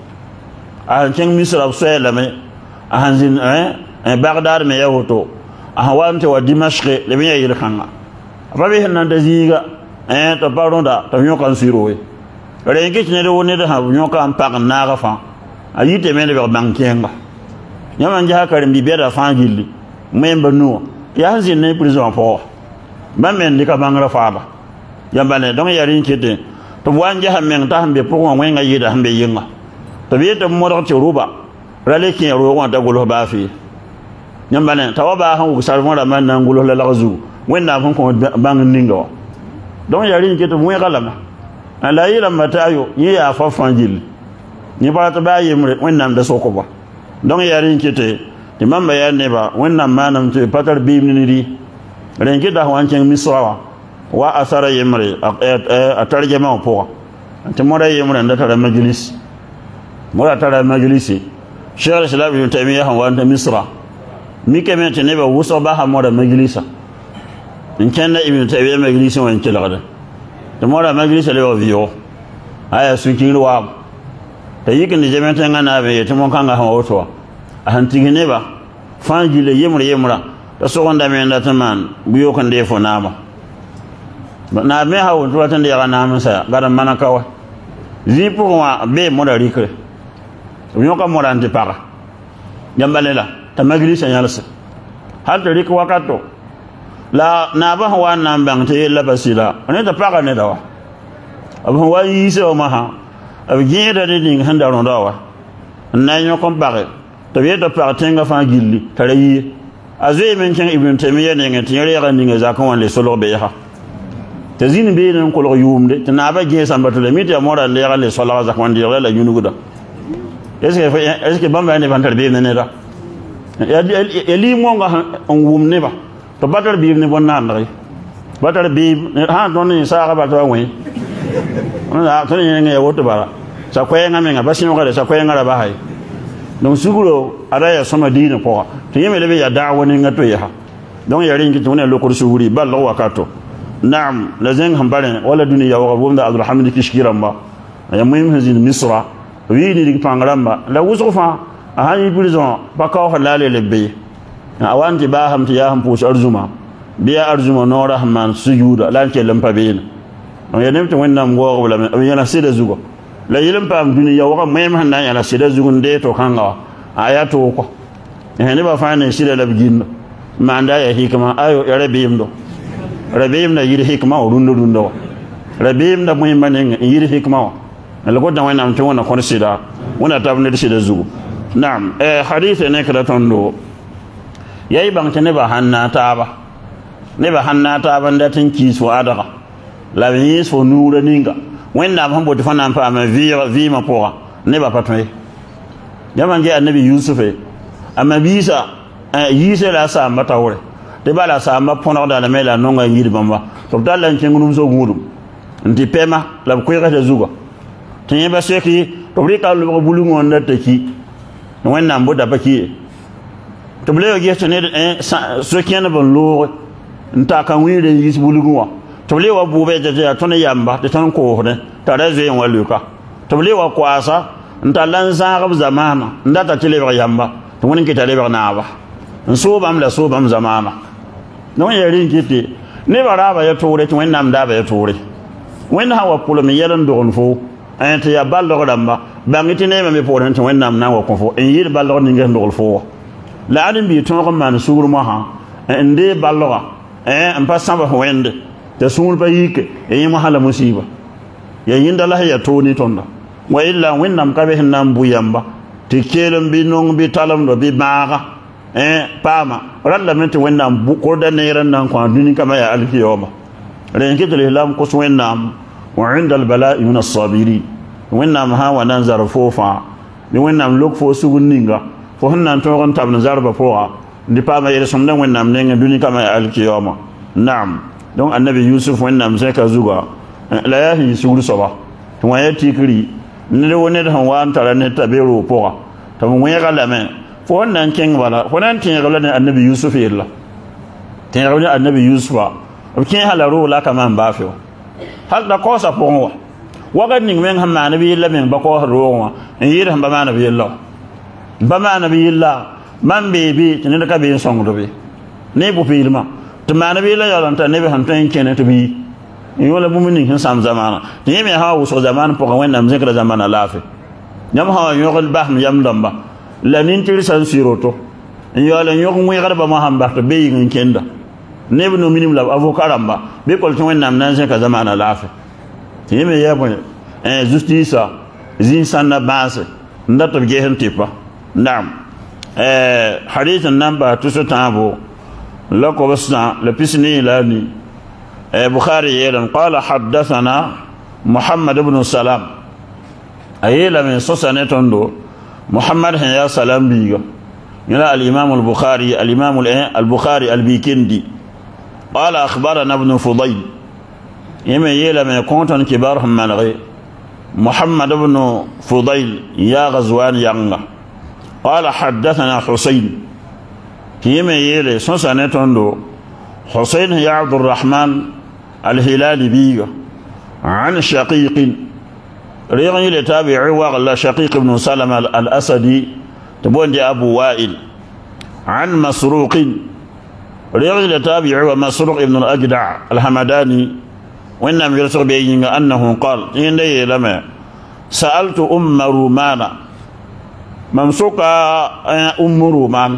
a ken misra so la me a hanzin eh bagdad me yawoto a wante wa dimashq le me yir khanga ba be nan da ziga eh to paronda to nyokan sirowe re ngi tine do ne da ha nyokan pak na ga fa a yite me le bankenga nyama nja ka rimbi be da fa gilli memba no ya hanzin ne prison fo ba men ni ka bangra fa ba yambane donc yari kete to wanje hamen ta hambe pour on wenga yida hambe yinga to bi to mo do ruba rale ki ro won ta golo ba fi yambane tawaba han ku sar mo da man nan golo la lazu wenna fon ko bang ningo donc yari kete mo galama ala yira matayo yi ya fa fanjil ni ba ta ba yimre wenna da soko ba donc yari kete ti mamba ya ne ba wenna manam te patar bi ni ri ren kida wanchen misrawa wa asara yemre a tarjama po ante mora yemre nda tara majlis mora tara majlisi shara islam ibn taymiyyah han wanta misra mike men tene ba wuso ba ha mora majlisa in kenna ibn taymiyyah majlisi wan kelada de mora majlisa le ovio aya sukin wa ta yikin de jementa ngana be to mon kanga ha woto a hantigine ba fanjile yemre yemra to so gonda men da taman buyo kan de fo nama na me ha won tuwa ya na amsa gara mana kawa zipu wa be moda rikre nyo ka moda ante para jambalela ta magrisa yalsa hal ta rikwa wakato la na ba wa na mbang te la basila ne ta para ne dawa abu wa yise o maha abu jeda de ding handa ron dawa na nyo kom bare to be to para tenga fa gilli tare yi azwe men ken ibn taymiyyah ne ngati yare ga ninga zakon wale solo be ha tazini be nan ko lo yumde tana ba ge samba to le miti amora le ga le sola za kwandi la yunuguda est-ce que est-ce que bamba ne bantar be ne da ya li mo nga ngum ne ba to batar bi ne bonna ndari batar bi ha don ni sa ga ba to wi ona to ne ne woto bara sa ko nga me nga ba sinu ga sa ko nga ba hay donc suguro ada ya sama dina ko to yeme le be ya da'wa ne ngato ya donc ya ringi to ne lokor suguri ballo wakato نعم لازم هم بالين ولا دنيا وغبون ده عبد الحميد كشكيران با يا مهم هزين مصر ويني ديك فانغرام لا وسوفا هاني بريزون باكاو حلال لبي اوانتي باهم تياهم بوش ارزما بيا ارزما نور رحمن سجود لا نكي لمبا بين يا نمت وين نام غو ولا يا سيده زوغو لا يلم بام دنيا وغا مهم هنا يا سيده زوغو دي تو كانغا اياتو كو هني با فاني سيده لبجين ما اندا يا هيكما ايو يا ربيم دو rabim na yiri hikma o rundo rundo rabim da muhimma ne yiri hikma o algo da wannan tun wannan kon sida wannan tabne da sida zugu na'am eh hadith ne kada tondo yayi ban tane ba hanna ta ba ne ba hanna ta ban da tin ki so adaga la yi so nura ninga wanda ban bo tafana fa ma vi vi ma poa ne ba patwe jaman ge annabi yusuf amma bisa yise la sa matawre de bala sa ma pona da la mela nonga yiri bamba to dalla ngum so ngudum ndi pema la ko yata zuga tanye ba seki to rika lu bulu ngon na taki wonna mboda baki to ble yoge tane eh so kena bon lo nta kan wi de yis bulu ngwa to ble wa bube je je to ne yamba de tan ko ne ta da ze wa luka to ble wa kwasa nta lan sa gab zamana ndata tele ba yamba to woni ke tele ba na ba nso bam la so bam zamana non yari kiti ne baraba ya tore to wannan da ba ya tore wannan hawa kula mi yaran dogon fo أنت يا بالغ رمبا بانتي نيما مي بورن تو وينام ناو كونفو ان يير بالغ نيغي ندول فو لا ادم بي تو ko man sugur ma ha ende balloga eh am pas samba wende te sugur ba yike e yima hala musiba ya yinda la ya to ni tonda wa illa wennam ka be hinam bu yamba te kelem bi nong bi talam do bi maaga eh pama ralla men te wennam bu ko da ne ran nan ko duni kama ya alkiyoma ren ke tele lam ko wennam wa inda al bala'i min as-sabirin wennam ha wa nan zar fofa ni wennam lok fo sugun ninga fo hannan to gon tabna zarba foa ndi pama yele somdan wennam ne duni kama ya alkiyoma na'am donc annabi yusuf wennam sai ka zuga la yahi sugur soba to wa yati kiri ne woni da wan tara ne tabero poa to mo yega la men fo nan ken wala fo nan tin gala ne annabi yusuf yella tin gala ne annabi yusuf o ken hala ro la kama mbafo hal da ko sa po wa waga ning men hamma nabi yella men ba ko ro wa yir hamba ma nabi yella ba ma nabi yella man be bi tin da ka be song do be ne bu pilma to ma nabi yella yalanta ne be han tan ken to bi yola bumini hin sam zamana yeme ha wuso zaman po wen nam zikra zamana lafi nyam ha yogol bahm yam damba la nin tir san siroto yola nyog mu garba ma hamba to be yin kenda ne no minim la avocat ramba be kol to wen nam nan zikra zamana lafi yeme yabo eh justice zin sanna base ndato ge hen tipa nam eh hadith number two tabo lako basna le pisni la ni بخاري يلن قال حدثنا محمد بن سلام أيلا من سوسنة تندو محمد يا سلام بيغا يلا الإمام البخاري الإمام البخاري البيكندي قال أخبرنا ابن فضيل يما يلا من كونتن كبار من غير محمد بن فضيل يا غزوان يانغا قال حدثنا حسين يما يلا سوسنة تندو حسين يا عبد الرحمن الهلالي بيغا عن شقيق ريغني لتابعي وغلا شقيق بن سلمة الأسدي تبون دي أبو وائل عن مسروق ريغني لتابعي ومسروق ابن الأجدع الحمداني وإنما يرسل بيجينا أنه قال إن لي لما سألت أم رومان ممسوكة أم رومان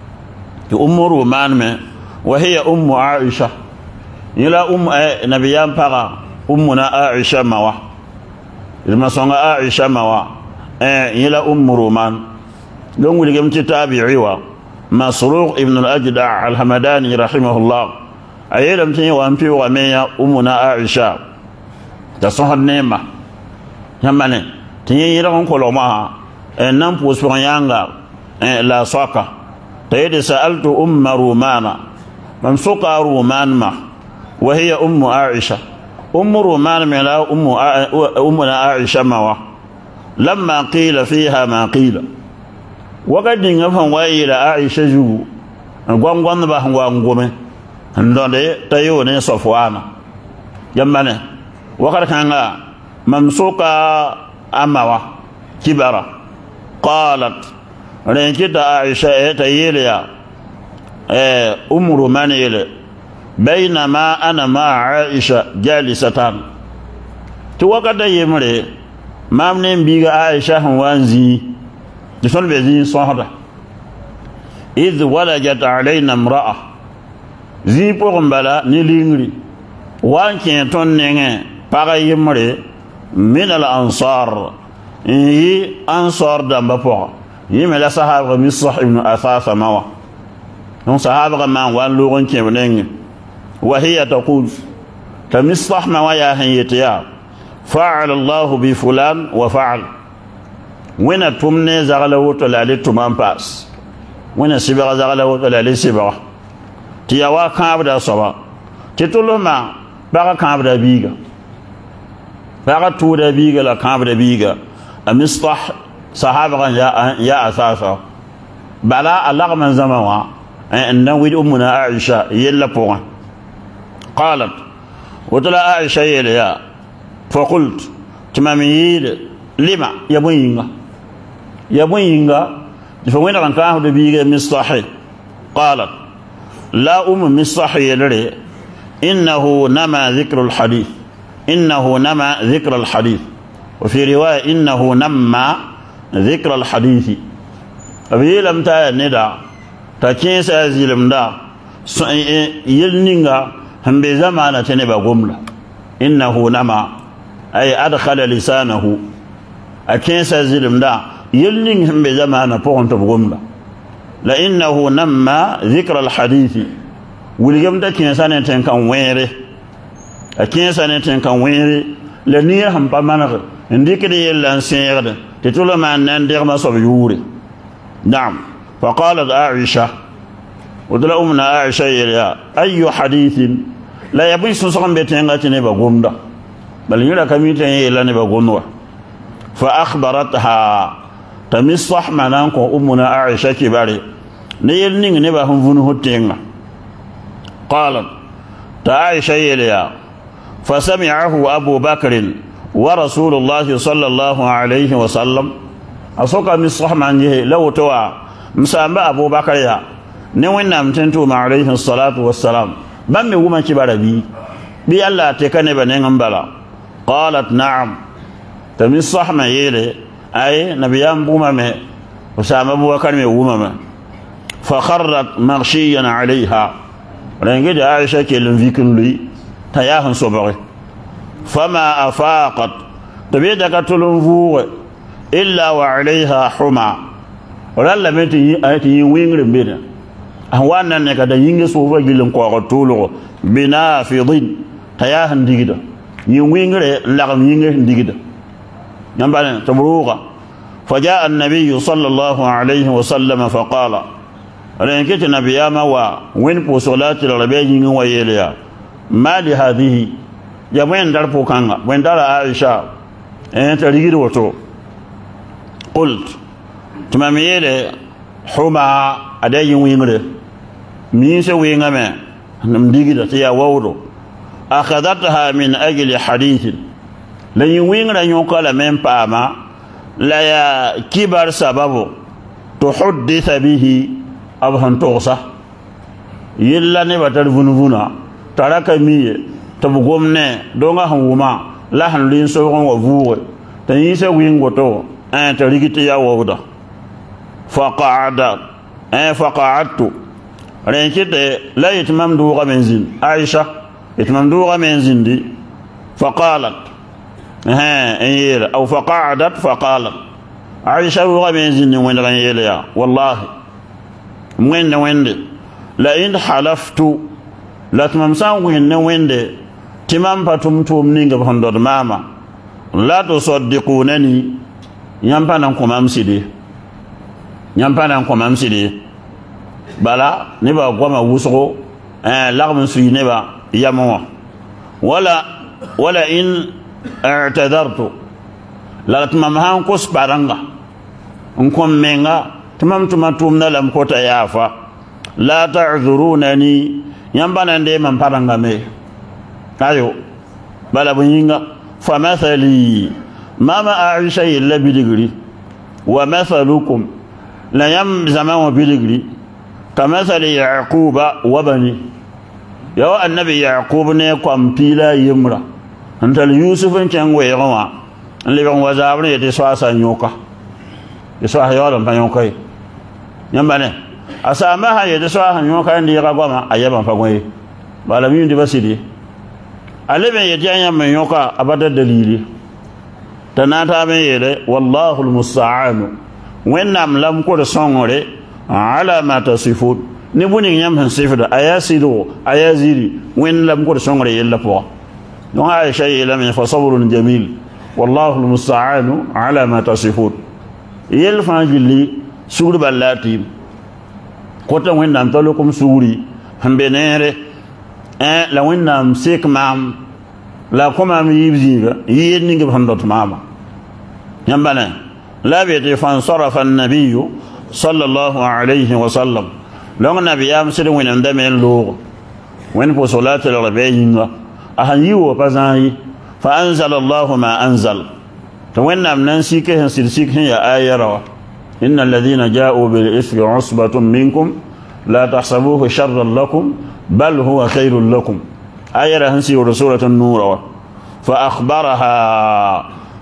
أم رومان من وهي أم عائشة يلا أم نبيان بقى أمنا عائشة موا لما صنع عائشة موا يلا أم رومان لون لقيم تتابعي مسروق ابن الأجدع الحمداني رحمه الله أيلم تني وأمبي وميا أمنا عائشة تصحى النعمة يمانه تني يلا نقول ما نام بوسبريانغا لا ساكا تيجي سألت أم رومانا ممسوكة رومان ما وهي أم عائشة أم رومان من لا أم أمنا عائشة ما لما قيل فيها ما قيل وقد نفهم وإلى عائشة جو قام قام بهم قام هندي تيوني صفوانا جمعنا وقد كان ممسوكة أموا كبرى قالت رنكت عائشة تيليا أم رومان يلي بينما أنا مع عائشة جالستان توقد يمري ما منين بيغا عائشة وانزي تسول بزين صهرة إذ ولجت علينا امرأة زي بوغم بلا نلينغري وان كنتون نيغي باغا يمري من الأنصار إيه أنصار دم بفوغ يملا صحابة مصح ابن أثاث موا نون صحابة ما وان لوغن كيبنين وهي تقول تمصح موا يا هيتيا فعل الله بفلان وفعل وين تمني زغلو تلالي تمان باس وين سبغ زغلو تلالي سبغ تيوا كابدا صبا تتلوما بقى كابدا بيغا بقى تودا بيغا لا كابدا بيغا مصح صحابة يا يا أساسا بلا الله من زمان أن ويد أمنا عائشة يلا بوغا قالت وتلا عائشة يلا فقلت تمامي لما يبوينغا يبوينغا فوين كان كان بيجي مصطحي قالت لا أم مصطحي يلري إنه نما ذكر الحديث إنه نما ذكر الحديث وفي رواية إنه نمى ذكر الحديث أبي لم تا ندا تكين سازيلم دا يلنينغا هم بزمانة نبا قملا إنه نمى أي أدخل لسانه أكين سازيلم دا يلنين هم بزمانة بوغن تبغملا لإنه نمى ذكر الحديث وليم دا كين سانة تنكن ويري أكين سانة تنكن ويري لنيا هم بمانغ ndike de yella singade te tula man nan der ma so yuri na'am fa qalat aisha ودلا أمنا عائشة يا أي حديث لا يبين سنسخن بيتين غاتني بغمدا بل يلا كميتين يلا نبغموا فأخبرتها تمصح منانكو أمنا عائشة كباري نيل نين نبهم فنه تينغ قالت تعائشة يا فسمعه أبو بكر ورسول الله صلى الله عليه وسلم أسوك مصح منه لو توا مسامى أبو بكر يا نوينا متنتو عليه الصلاة والسلام بمي وما كبار بي بي الله تكني بنين بلا قالت نعم تمصح ما يلي أي نبيان بوما مي وسامى أبو بكر مي وما مي فخرت مغشيا عليها رنجد عائشة كيلن فيكن لي تياهن صبغي فما أفاقت تبيدك تلنفوغ إلا وعليها حمى ولا متي أتي وينغر بينا أهوانا نكدا ينجي صوفا جيلن قوغ تولغ بنافضين تياهن ديجدا يوينغر لغم ينغر ديجدا ينبالي تبروغا فجاء النبي صلى الله عليه وسلم فقال رنكت النبي ما وين بصلاة الربيع ويليا ما لهذه يا وين دار بوكانغا وين دار عائشة أنت رجيد وتو قلت تماميله حما أداي وينغره مينس وينغمه نمديجدا تيا وورو أخذتها من أجل حديث لن يوينغره يوكل من باما لا يا كبر سببه تحدث به أبهن توسا يلا نبتر فنفنا ترك مية تبغمنا دونا هوما لا هنلين سوون وفوه تنيس وين وتو أنت رجيت يا وودا فقعد أن فقعدت رنكت لا يتمم دوغا منزل عائشة يتمم دوغا منزل دي فقالت ها إيه أو فقعدت فقالت عائشة دوغا منزل وين غنيليا والله وين وين لئن حلفت لا تمسان وين وين تمام باتم توم نينغ بهندور ماما لا تصدقونني يامبانا كومام سيدي يامبانا كومام سيدي بلا نبا غوما وسو ان لغم سي نبا يامو ولا ولا ان اعتذرت لا تمام هان كوس بارانغا انكم مينغا تمام تمام تومنا لم كوتا يافا لا تعذرونني يامبانا ندي مان بارانغا مي ayo bala bunyinga fa mathali mama aisha illa bidigri wa mathalukum la yam zaman bidigri kamathali yaquba wa bani ya annabi yaqub ne kwampila yimra antal yusufin can weyawa an lebon wazabre de swasa nyoka de swa yolam pa nyokai nyambane asama ha ye de swa nyoka ndi ga goma ayaba pa goyi bala mi ndi basidi alebe yajanya men yoka abada dalili tanata men yele wallahu almusta'an wennam lam ko de songore ala ma tasifun ni buni nyam han sifda ayasido ayaziri wen lam ko de songore yella po don aisha yela men fa sabrun jamil wallahu almusta'an ala ma tasifun yel fangili suru ballati ko tan wennam talokum suri hambenere eh la wennam sik mam la koma mi yibziga yidni ngi handot mama yambana la bi fan sarafa an-nabiy sallallahu alayhi wa sallam long nabiyam sidin wenen damen lo wen po salatul rabayinga ahan yiwo pazai fa anzala allah ma anzal to wennam nan sike hen sik hen ya ayara innal ladhina ja'u bil ithmi usbatun minkum la tahsabuhu sharran lakum بل هو خير لكم آية هنسي سورة النور فأخبرها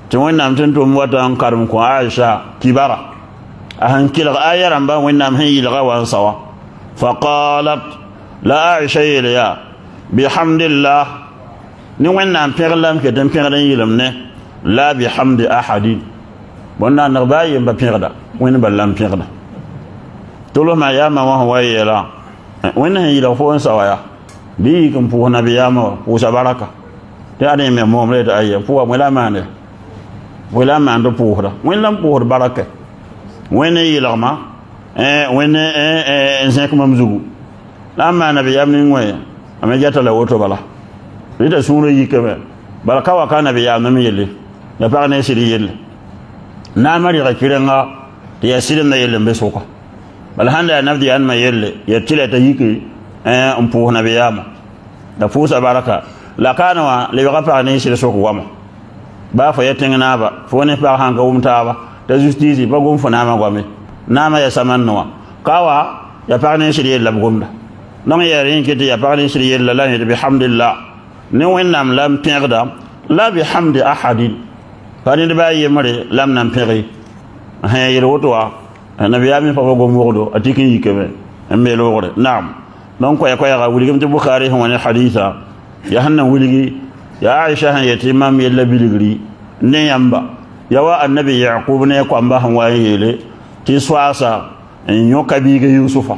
tɩ wẽnnaam tɩ n tʋm wata n karem kõ Aisha kibara a sẽn kelg aya rãmba wẽnnaam sẽn yɩlga wa n sa wa fa qalat la Aisha yeel yaa bihamdillah ni wẽnnaam pẽgr la m ket n pẽgd n yɩlem ne la bihamdi ahadin bõnna neg baa yemba pẽgda wẽnd bala n pẽgda tʋlsma yaamã wã sẽn wa yeela wẽnd sẽn yɩlg fo n sa wa yaa bɩ yik n pʋʋs nabiyaamã wa pʋʋsa baraka tɩ ad me moom le tɩ aya pʋga wẽ la maande wẽ la n maand pʋʋsda wẽnd la n pʋʋsd baraka wẽnd yɩlgma wẽnd n zẽk mam zugu la n maa nabiyaam ning wẽ a me gɛta la woto bala rɩta sũurã yikame bala ka wa ka nabiyaam nam yelle ya pag ne sɩd yelle naamã rɩga kɩrenga tɩ ya sɩd n da yelle n be sʋka bala sãn da yaa nabdiyãndmã yelle ya tɩ la t'a yike n pʋʋs nabiyaamã la pʋʋsa baraka la kaana wã lebga pag ne sɩd sʋk wama baa fo ya tẽng naaba fo ne pag sãn ka wʋm taaba t'a justice pa gom fo naamã goame naamã ya samanne wã ka wa ya pag ne sɩd yella b gomda donc ya rẽn kɩ tɩ ya pag ne sɩd yella la yẽd bihamdillah ne wẽnnaam la n pẽgda la bihamdi ahadin pa ned baa yembre la m na n pẽge sẽn yel woto wa nabiyaam pa fo gom wʋgdo a tɩk n yikame n be loogre naam donc koɛɛ-koɛɛga wilgame tɩ Bukhari sẽn wa ne hadisa ya sẽn na wilgi ya Aisha sẽn yetɩ mam yella bilgri ne yãmba ya wa annabi Yaqub ne koamba sẽn wa n yeele tɩ soaasa n yõka biiga Yusufa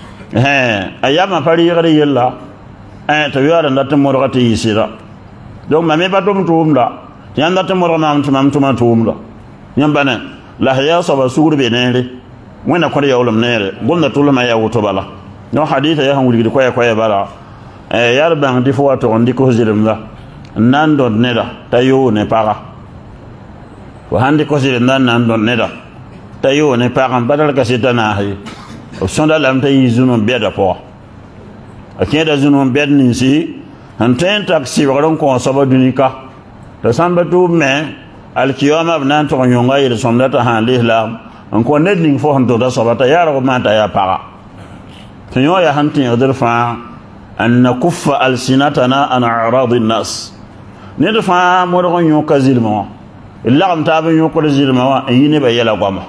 a yamã pa rɩɩgd yella t'a yaood n dat n modga tɩ yɩ sɩda donc mame pa tʋm tʋʋmda tɩ yãmb dat n modg maam tɩ mam tʋma tʋʋmda yãmba ne la sẽn yaa soaba sugr be neere wẽnna kõd yaoolem neere gomda tʋlsmã yaa woto bala donc hadisa yaa sẽn wilgd koɛɛ-koɛɛ bala yaa d bãng tɩ fo wa tʋg n dɩk f zelemda n na n dõd neda t'a yoo ne paga fo sãn dɩk f zelemda n na n dõd neda t'a yoo ne pagã badal ka sɩta naas ye b sõda lame t'a yɩ zũnum bɛda pʋga a kẽeda zũnum bɛd ninsi n tõe n tak sɩbgr n kõo soaba dũnika t'a sãn ba tʋʋb me alkiyaama b na n tʋg n yõnga yel sõmda t'a sãn lislaam n kõ ned ning fo sẽn tʋgda soaba t'a yaarg maan t'a yaa paga tɩ yõ yaa sẽn tẽegdr fãa an nakuffa alsinatana an aradi nnas ned fãa modg n yõka zilmã wã d lagm taab n yõkd zilmã wã n yɩ nebã yɛla goama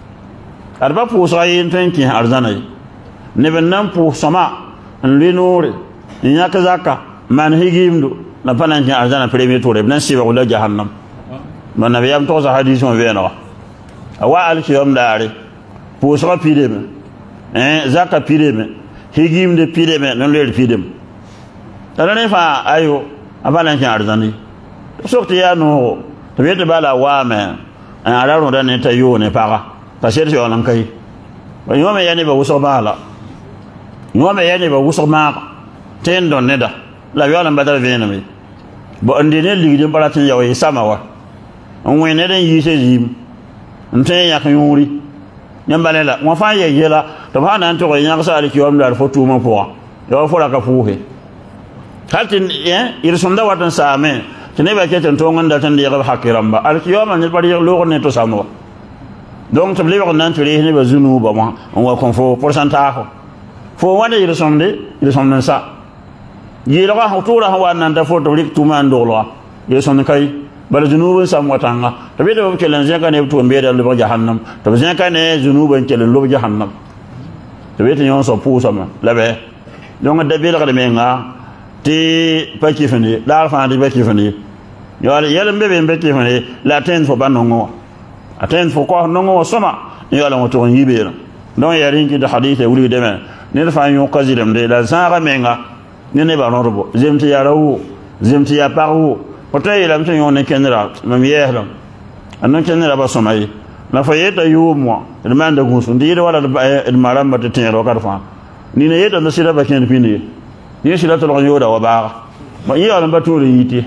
ad pa pʋʋsga yɩ tõe n kẽes arzãna ye neb n na n pʋʋs sõma n lue noore n yãk zaka maan higiimdo la pa na n kẽ arzãna premier tʋʋre b na n sɩbg la jahannam ma nabiyaam togsa hadis wã vẽenega a wa alkiyom daare pʋʋsga pideme zaka pideme higiimde pideme non leer pidem tala ne fãa ayo a pa na n kẽ arzãn ye sok tɩ yaa noogo tɩ b yetɩ bala waame a ra rõda ne t'a yoo ne paga pa sɛd yaool n ka ye yõme yaa nebã wʋsg maala yõme yaa nebã wʋsg maaga tɩ n dõn neda la b yaool n badal vẽenem ye bo n de ne ligd n pa rat n yao ye sama wa n wẽ ned n yiise ziim n tõe n yãk yũuri yãmba ne la wã fãa ya yela tɩ b sã na n tog yãg saal kiyom daar fo tʋʋmã pʋga yaa fo raka pʋʋse hal tɩ yel-sõmda wat n saame tɩ nebã ket n tõng n dat n deeg b haki rãmba alkiyaoomã ned pa rɩg loogd ne tɩ sam wa donc tɩ b lebg n na n tɩ rees nebã zũnuubã wã n wa kõ fo pourcentage fo wãnda yel-sõmde yel-sõmd n sa yɩɩlga tʋʋra sẽn wa n nan ta fo tɩ b rɩk tʋʋmã n doglga yel-sõmd ka ye bala zũnuub n sam wa tãnga tɩ b yetɩ b kell n zẽka ne b tʋʋm beeda lobg jahannam tɩ b zẽka ne zũnuubã n kell n lob jahannam tɩ b yetɩ yõ soab pʋʋsame la bɩ donc da belgd menga tɩ pa kɩfende laar fãa tɩ pa kɩfende yaool yɛl n be be n pa kɩfende la a tẽend fo pa nongo wã a tẽend fo kaos nongo wã sõma n yaool n wa tʋg n yi beerã donc yaa rẽn kɩ tɩ hadisa wilgdame ned fãa yõka zɩlemde la zãaga menga ne nebã rõdbo zem tɩ yaa ra wo zem tɩ yaa pag wo fo tõe yeelame tɩ yõ ne kẽndra mam yɛɛsdem a no kẽndra pa sõma ye la fo yeta yʋʋm wã d maanda gũsum tɩ yɩd wala d ma rãmba tɩ tẽed wakat fãa nina yetame sɩda pa kẽnd pĩnd ye yẽ sɩda tolg n yooda wa baaga yẽ yaool n pa tũud n yit ye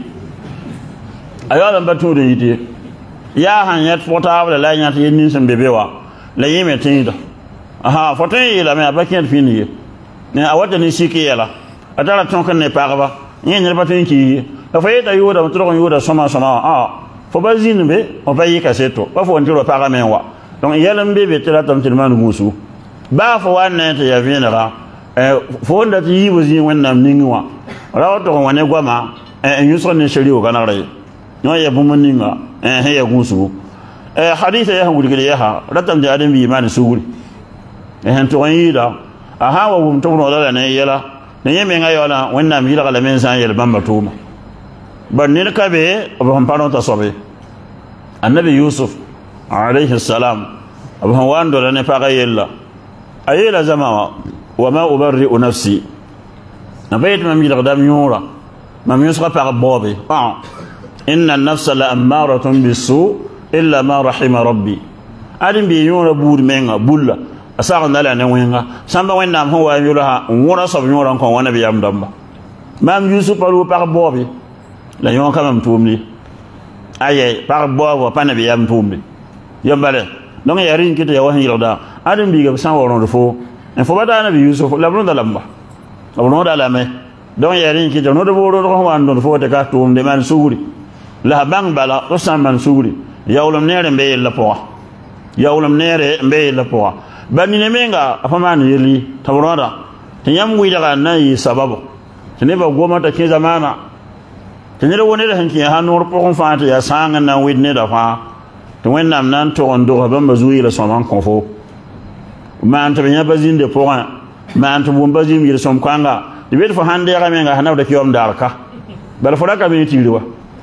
a yaool n pa tũud n yit ye yaa sãn yãt fo taabla la a yãt yel nins n be be wa la yẽ me tẽeda ãha fo tõe n yeelame a pa kẽnd pĩnd ye a wata ne sik yɛla a tara tõk n ne pagba yẽ ned pa tõe n kii ye la fo yeta yooda tolg n yooda sõma sõma wã fo pa zĩnd be fo pa yɩ kaseto pa fo n tɩ ro pagame n wa donc yɛl n be be tɩ ratame tɩ d maan gũusu baa fo wa n ne tɩ ya vẽenega fo n dat yiibu zĩig wẽnnaam ning wã ra wa tog n wa ne goama n yũsg ne serio ganegre ye no ya bumuninga eh ya gusu eh haditha ya hawul gele ya ratam da adam bi iman suguri eh han to yida aha wa bum to no la ne yela ne yeme nga yola wonna mi la men san yel bamba tuma banni ka be abu hampano ta sobe annabi yusuf alayhi salam abu hawan do ne fa yella ayela zama wa ma ubarri'u nafsi nabayt mam yil qadam yura mam yusra par bobe ah inna an-nafsa la ammaratun bis-su illa ma rahima rabbi adim bi yura bur menga bulla asaka ndala ne wenga samba wennam ho wa yula ha wora sob yura ko wana bi yam damba mam yusuf paru par bobe la yon quand même toumni aye par bobe pa na bi yam toumni yambale donc ya rin kite ya wahin yilda adim bi ga san woron fo en fo bada na bi yusuf la bron da lamba abon da la me donc ya rin kite no do boro ko wando fo te ka toum de man suguri la bang bala o san man suguri yawlum nere mbe la po yawlum nere mbe la po bani ne menga afama ni yeli tawrada tanyam wi daga nayi sababu tene ba goma ta ke zamana tene do woni da hanki ha nor po kon faata ya sanga na wi ne da fa to wennam nan to on do ba mazuyi la soman kon fo ma anta nya bazin de po ma anta bum bazin mi som kwanga ibe fo hande ga menga hanaw da kiyom darka bal fo raka mi tiliwa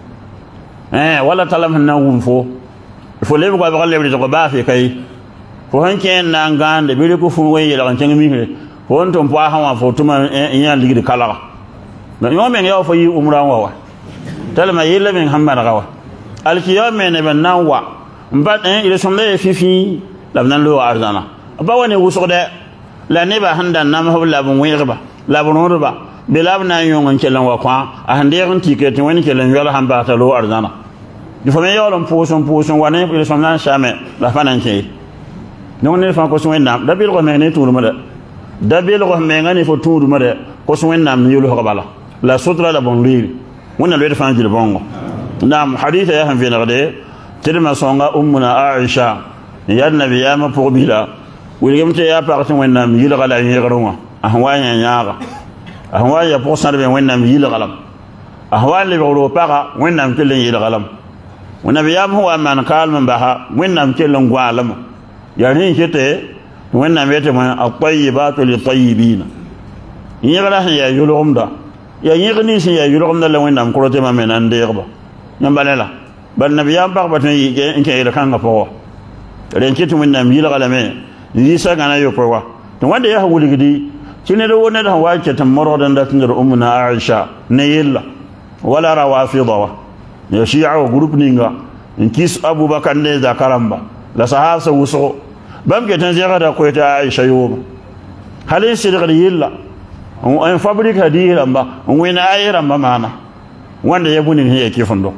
eh wala talam na wum fo fo lebe ko ba lebe ko ba fi kai fo hanke na ngande be ko fu we yela kan mi he fo on ton po ha wa fo tuma nya ligi kala na yo men yo fo yi umra wa talma yele men hamma ga wa al kiyam men ben nan wa mbat eh ile somle fifi la nan lo arzana ba woni wuso de la ne ba handa nam ho la bon wirba la bon roba be lab na yon kelan wa kwa a hande ron tiket woni kelan yola hamba ta lo arzana du fa me yolon poson poson wane ile somlan shame la fanan ke non ne fa ko so wennam da bil ko me ne turu ma de da bil ko me ngani fo turu ma de ko so wennam ni yolo ko bala la sutra la bon liri wonna lo defa jil bongo nam hadith ya han fi nagade tilma songa ummuna aisha ya nabi ya ma pour bila wili te ya parti wennam yilo gala yigronga ahwanya nyaga ahwaya pour sarbe wennam yilo galam ahwali biro para wennam kelen yilo galam wonna bi yam huwa man kalman baha wennam kelen gwalam yani kete wennam yete man at-tayyibatu lit-tayyibin yigala ya yilo umda ya yigni si ya yilo umda la wennam ko te ma men anderba nyambalela bal nabiyam par batun yige nke ila kanga po ren kitu wennam yilo galame yisa gana yo po to wanda ya hawuli gidi cine do wona da wace tamaro dan da tunir ummuna aisha ne yilla wala rawafida wa ya shi'a group ninga in kis abubakar ne da karamba la sahaba wuso bam ke tan zira da ko ta aisha yo halin sidar yilla on fabric hadira ba on wena ayira ba mana wanda ya bunin he yake fundo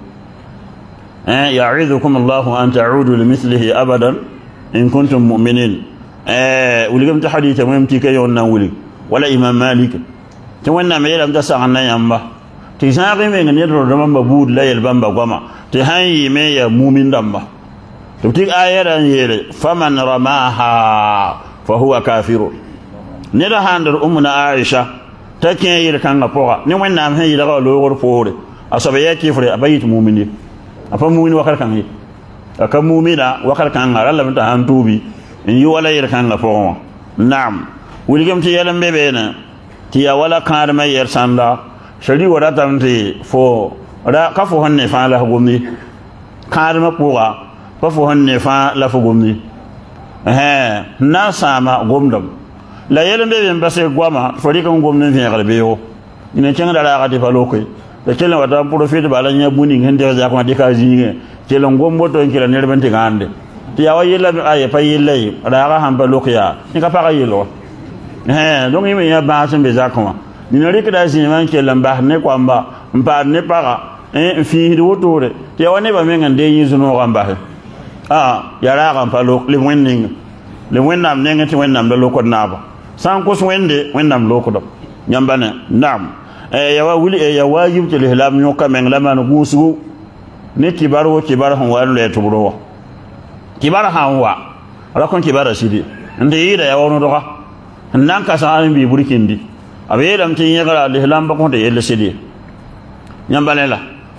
eh ya'idhukum Allah an ta'udu limithlihi abadan in kuntum mu'minin eh uligam ta hadita mum ti kayon nan wuli wala imam malik to wannan me yalam da sa'an nan yamba ti sa'in me ngane do do mamba bud la yel bamba goma ti hanyi me ya mumin damba to ti ayaran yele faman ramaha fa huwa kafiru ne da handar ummuna aisha ta ken yir kan ga poa ni wannan he yira lo wor poore asabe ya kifre abayit mu'mini afa mu'min wakar kan yi aka mu'mina wakar kan ngara la ta hantubi in yi wala yir kan ga poa na'am wuligam ti yalam bebe na ti ya wala kan ma yer sanda shari wada tamti fo ra ka fo honne fa la gomni kan ma poa fa fo honne fa la fo gomni eh na sama gomdam la yalam bebe mbase gwama fo ri kan gomni fi garbe yo ina cenga da ga ti fa lokoy da kelen wata profit ba la nya buni ngende za ko di ka zinge kelen gombo to kila ne bente gande ti ya wayela ay pa yele ra ga hamba lokya ni ka pa ga yelo eh donc yime ya ba san be za ko ni ne ri kada sin man kelen ba ne ko amba mpa ne para eh fi hi wotore ti ya wane ba men ngande yi zuno gamba ah ya ra ga pa lok le wenning le wennam ne ngati wennam da lokot na ba san ko so wende wennam lokodo nyambane nam eh ya wuli eh ya wajib til ihlam nyoka men lama no gusu ne kibaro kibar hon walu le tubro kibar hanwa ala kon kibar sidi inde yida ya wono doka nan ka sa bi burkindi abe lam tin yagara ihlam ba ko de yelle sidi nyambalela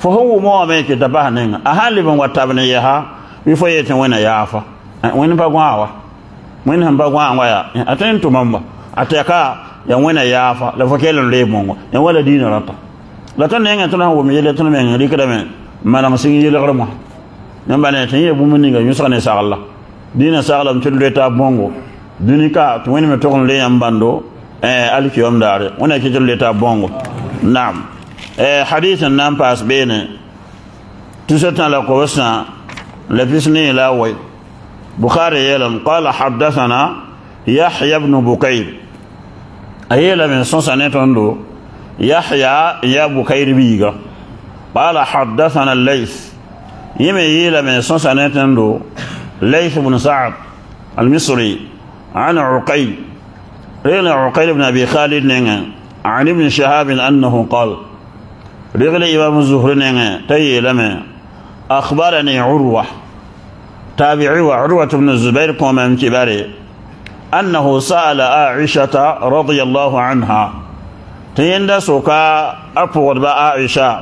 فهو مو ميك تبهنين أهل بن وتبني يها بفوية وين يافا وين بقوا وين هم بقوا ويا أتين تمام أتيكا يا وين يافا لفكيل ليمون يا ولا دين رتا لا تنين تنا هو ميل تنا من ريك دم ما نمسين يلقرما نبني تيجي بومنيجا يسخن ساللا دين سالم تلوتا بونغو دينيكا وين متوكل لي أمباندو ألف يوم داري وين كتير لتا بونغو نعم حديث النام باس بينه تسعة لقوسنا لبسني لاوي بخاري يلم قال حدثنا يحيى بن بكير أيلا من سنة يحيى يا بكير بيغا قال حدثنا الليث يمي يلا من سنة ليث بن سعد المصري عن عقيل رين عقيل بن أبي خالد عن ابن شهاب أنه قال رجل إمام الزهري تي لما أخبرني عروة تابعي وعروة بن الزبير كما من كباره أنه سأل عائشة رضي الله عنها تيند سوكا أفضل بعائشة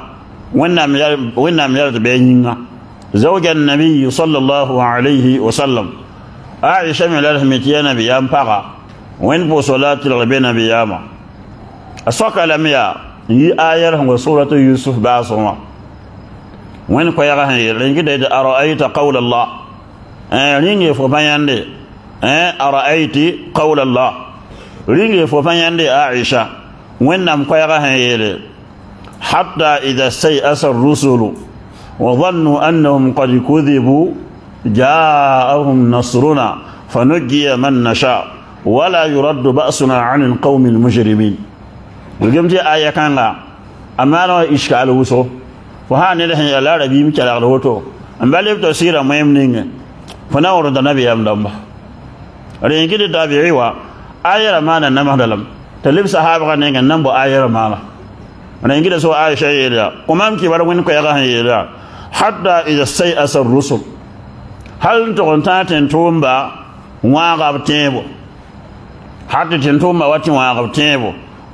ونم يرد بيننا زوج النبي صلى الله عليه وسلم عائشة من الهمتين بيام بغا وين بصلاة الغبين بياما أسوكا لميا yi ayar wa suratu yusuf ba soma wen ko yaga han ringi de ara'aita qawla allah eh ringi fo bayande eh ara'aiti qawla allah ringi fo bayande aisha wen nam ko yaga han yele hatta idha sayasa ar-rusulu wa dhannu annahum qad kudhibu ja'ahum nasruna fanujjiya man nasha wala yuraddu ba'suna 'anil qawmil mujrimin وجمتي آية كانغا أمانة إشكال وسو فهان نحن على ربي مكلا غلوتو أم بالي تسير ما يمنين فناور النبي أم دم رين كده تابعي وا آية رمانا نمه دلم تلب صحابة كنيجا نمبو آية رمانا رين كده سو آية شيء يلا ومام كي بارو كيا يلا حتى إذا سيأس الرسل هل تكون تنتوم با واقع تيبو حتى تنتوم با واتي واقع تيبو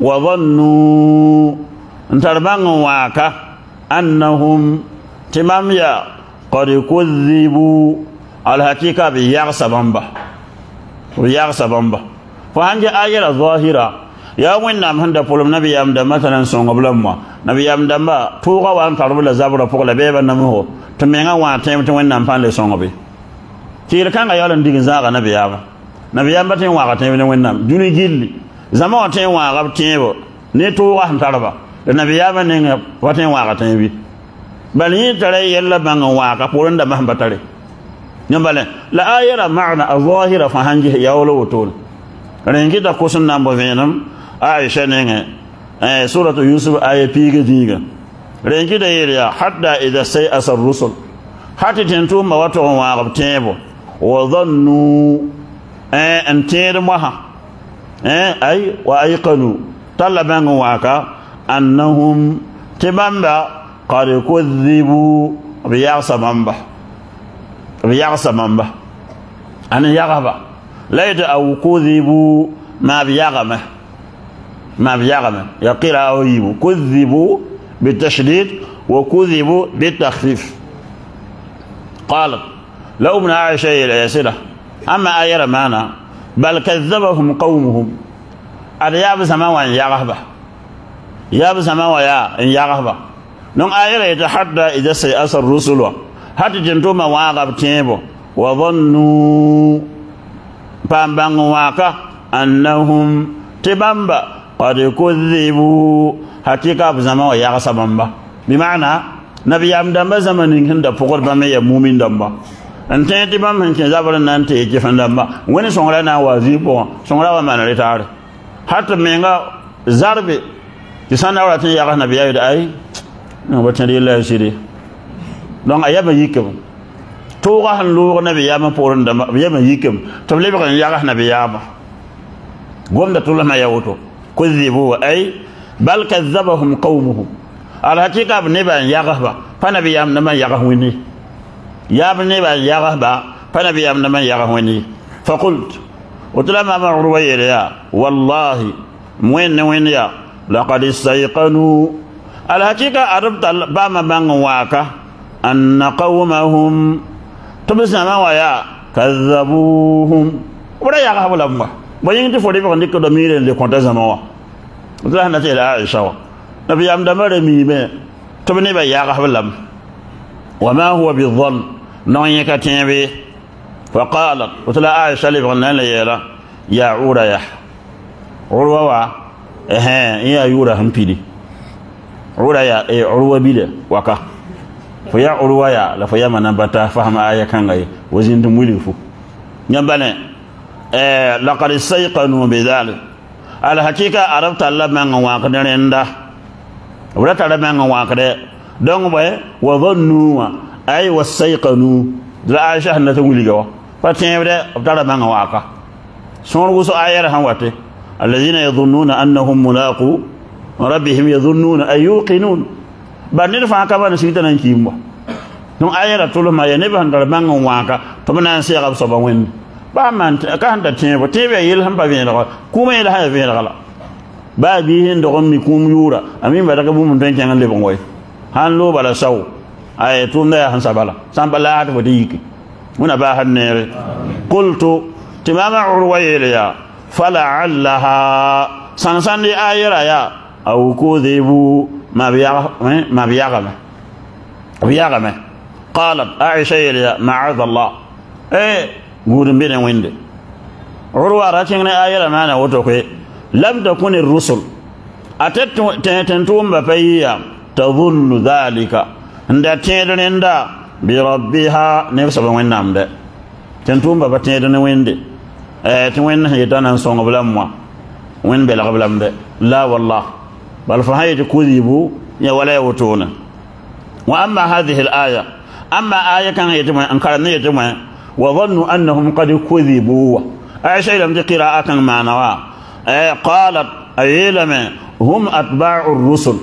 وظنوا انتربان واكا أنهم تماميا قد كذبوا على الحقيقة بيغسى بمبا بيغسى بمبا فهنجي آية الظاهرة يا وين نام هندا بولم نبي أمدا مثلا سونغ بلما نبي أمدا ما توغا وان تربلا زابرا بوغلا بيبا نمو تميغا وان تيم توين نام فان لي سونغ بي تير كان يالا نديغ زاغا نبي أبا نبي أمدا تين واغا تيم وين نام جوني جيلي زما واتين واغا تيبو ني توغا هم تربا النبي يابا نين واتين واغا تيبي بل يتري يلا بان واغا بولن دم هم بتري نمبل لا آية معنى الظاهرة فهنجي ياولو وطول رنجي تا كوسن نامبو فينم عائشة نين سورة يوسف آية بيغ ديغ رنجي دا يريا حتى إذا سيأس الرسل حتى تنتو مواتو واغا تيبو وظنوا أن تير مها أي وأيقنوا طلبان واكا أنهم تبامبا قد كذبوا بيغسى بامبا بيغسى بامبا أنا يغبا ليت أو كذبوا ما بيغمه ما بيغمه يقيل أويبوا كذبوا بالتشديد وكذبوا بالتخفيف قالت لو من عائشة الأسئلة أما آية معنا بل كذبهم قومهم أرياب سماوان يغهبا ياب سماوان يا إن يغهبا نون آية يتحدى إذا سيأس الرسل حتى جنتوما واغب تيبو وظنوا بامبان واكا أنهم تبامبا قد كذبوا حقيقة بسماوان يغسى بامبا بمعنى نبي أمدام زمن هند فقر بامي مؤمن دامبا أنت تبام من كذابر نانت يجفن دامبا وين سونغلانا وازيبو سونغلا وما نريتار حتى مينغا زاربي كسان أوراتين يا نبي أيد أي نبتدي الله يسيري دون أيام يكم توغا هنلو نبي ياما بورن دامبا ياما يكم تبلي بقى يا نبي ياما قوم دتولا ما يوتو كذبوا أي بل كذبهم قومهم على حقيقة بنبأ يغهبا فنبي يام نما يغهوني يا بنبأ يغهبا فنبي يام نما يغهوني فقلت وتلما ما روي يا والله وين وين يا لقد استيقنوا الحقيقة عرفت باما بان واكا أن قومهم تبسنا ما ويا كذبوهم ولا يا قبل أمه بين تفوري بقى نيكو دمير اللي كنت زموا وتلا نتيجة عائشة نبي أم دمر ميمة تبني بيا قبل أم وما هو بالظن نوعي كتيبي فقالت وتلا عائشة اللي بغنا ليلا يا عورة يا عروة وا إيه يا عورة هم بيدي عورة يا إيه عروة بيدي وكا فيا عروة يا لا فيا من بتا فهم آية كان غير وزين تمولفو نبني إيه لقد استيقنوا بذلك على حقيقة عرفت الله من واقع رندا ولا ترى من واقع دون بيه وظنوا أي واستيقنوا لا عائشة نتولي جوا فتيم ده ترى من واقع سون وسو آية هواتي الذين يظنون أنهم ملاقو ربهم يظنون أن يوقنون بعدين فاكا نسيتنا نكيمو نون آية تقول ما ينبه ترى من واقع فمن سيغب صباوين بعمل كان تتيم وتيم يلهم بين الغلا كوم يلها بين الغلا بعدين دعوم نكوم يورا أمين بدك بوم تنجان اللي بقوي هنلو بلا سو أي توم ده هنسبلا سامبلا هذا بديك من أباهن نير قلت تمام عروي ليا فلعلها سنسان دي آيرا يا أو كذبوا ما بيعه ما بيعه بيعه قالت عائشة ليا معاذ الله إيه غورن بين ويند عروة راتين آية ما أنا وتوكي لم تكن الرسل أتت تنتوم بفيا تظن ذلك عند تيدن عند بربها نفس بوين نام ده تنتوم بفتيدن ويند اه توين هيتان سون بلاموا وين بلا بلام ده لا والله بل فهي تكذبوا يا ولا يوتون وأما هذه الآية أما آية كان يتم أنكرني يتم وظنوا أنهم قد كذبوا عائشة لم تقرأ ما نوا قالت أيلما هم أتباع الرسل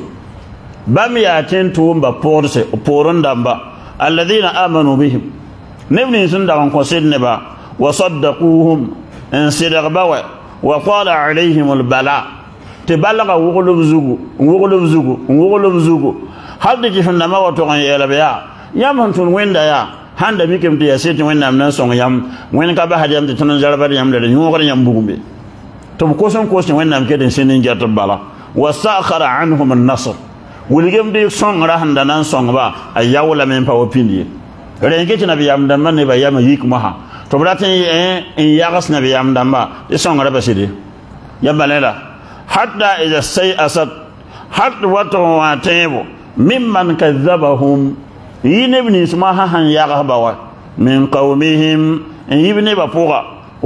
بم يأتين توم بورس بورن دمبا الذين آمنوا بهم نبني سندهم قصيد نبا وصدقوهم إن صدق بوا وقال عليهم البلاء تبلغ وغلب زوجو وغلب زوجو وغلب زوجو هل تجي فندما وتوعي إلى بيا يا من تون وين دايا handa mi kem tiya seti wen nam nan song yam wen ka ba hadiyam de tunan jaraba yam de nyogor yam bugumbe to ko son ko sen wen nam ke den senen jarta bala wasakhara anhum an-nasr wuligem de song ra handa nan song ba ayawla men pa opindi ren ke nabi yam dan man ne ba yam yik maha to braten en yagas nabi yam dan ba de song ra ba sidi yabalela hatta idha sayasat hatta wa taybu mimman kadzabahum ينبني اسمها هن يغهبوا من قومهم يبني بفوغا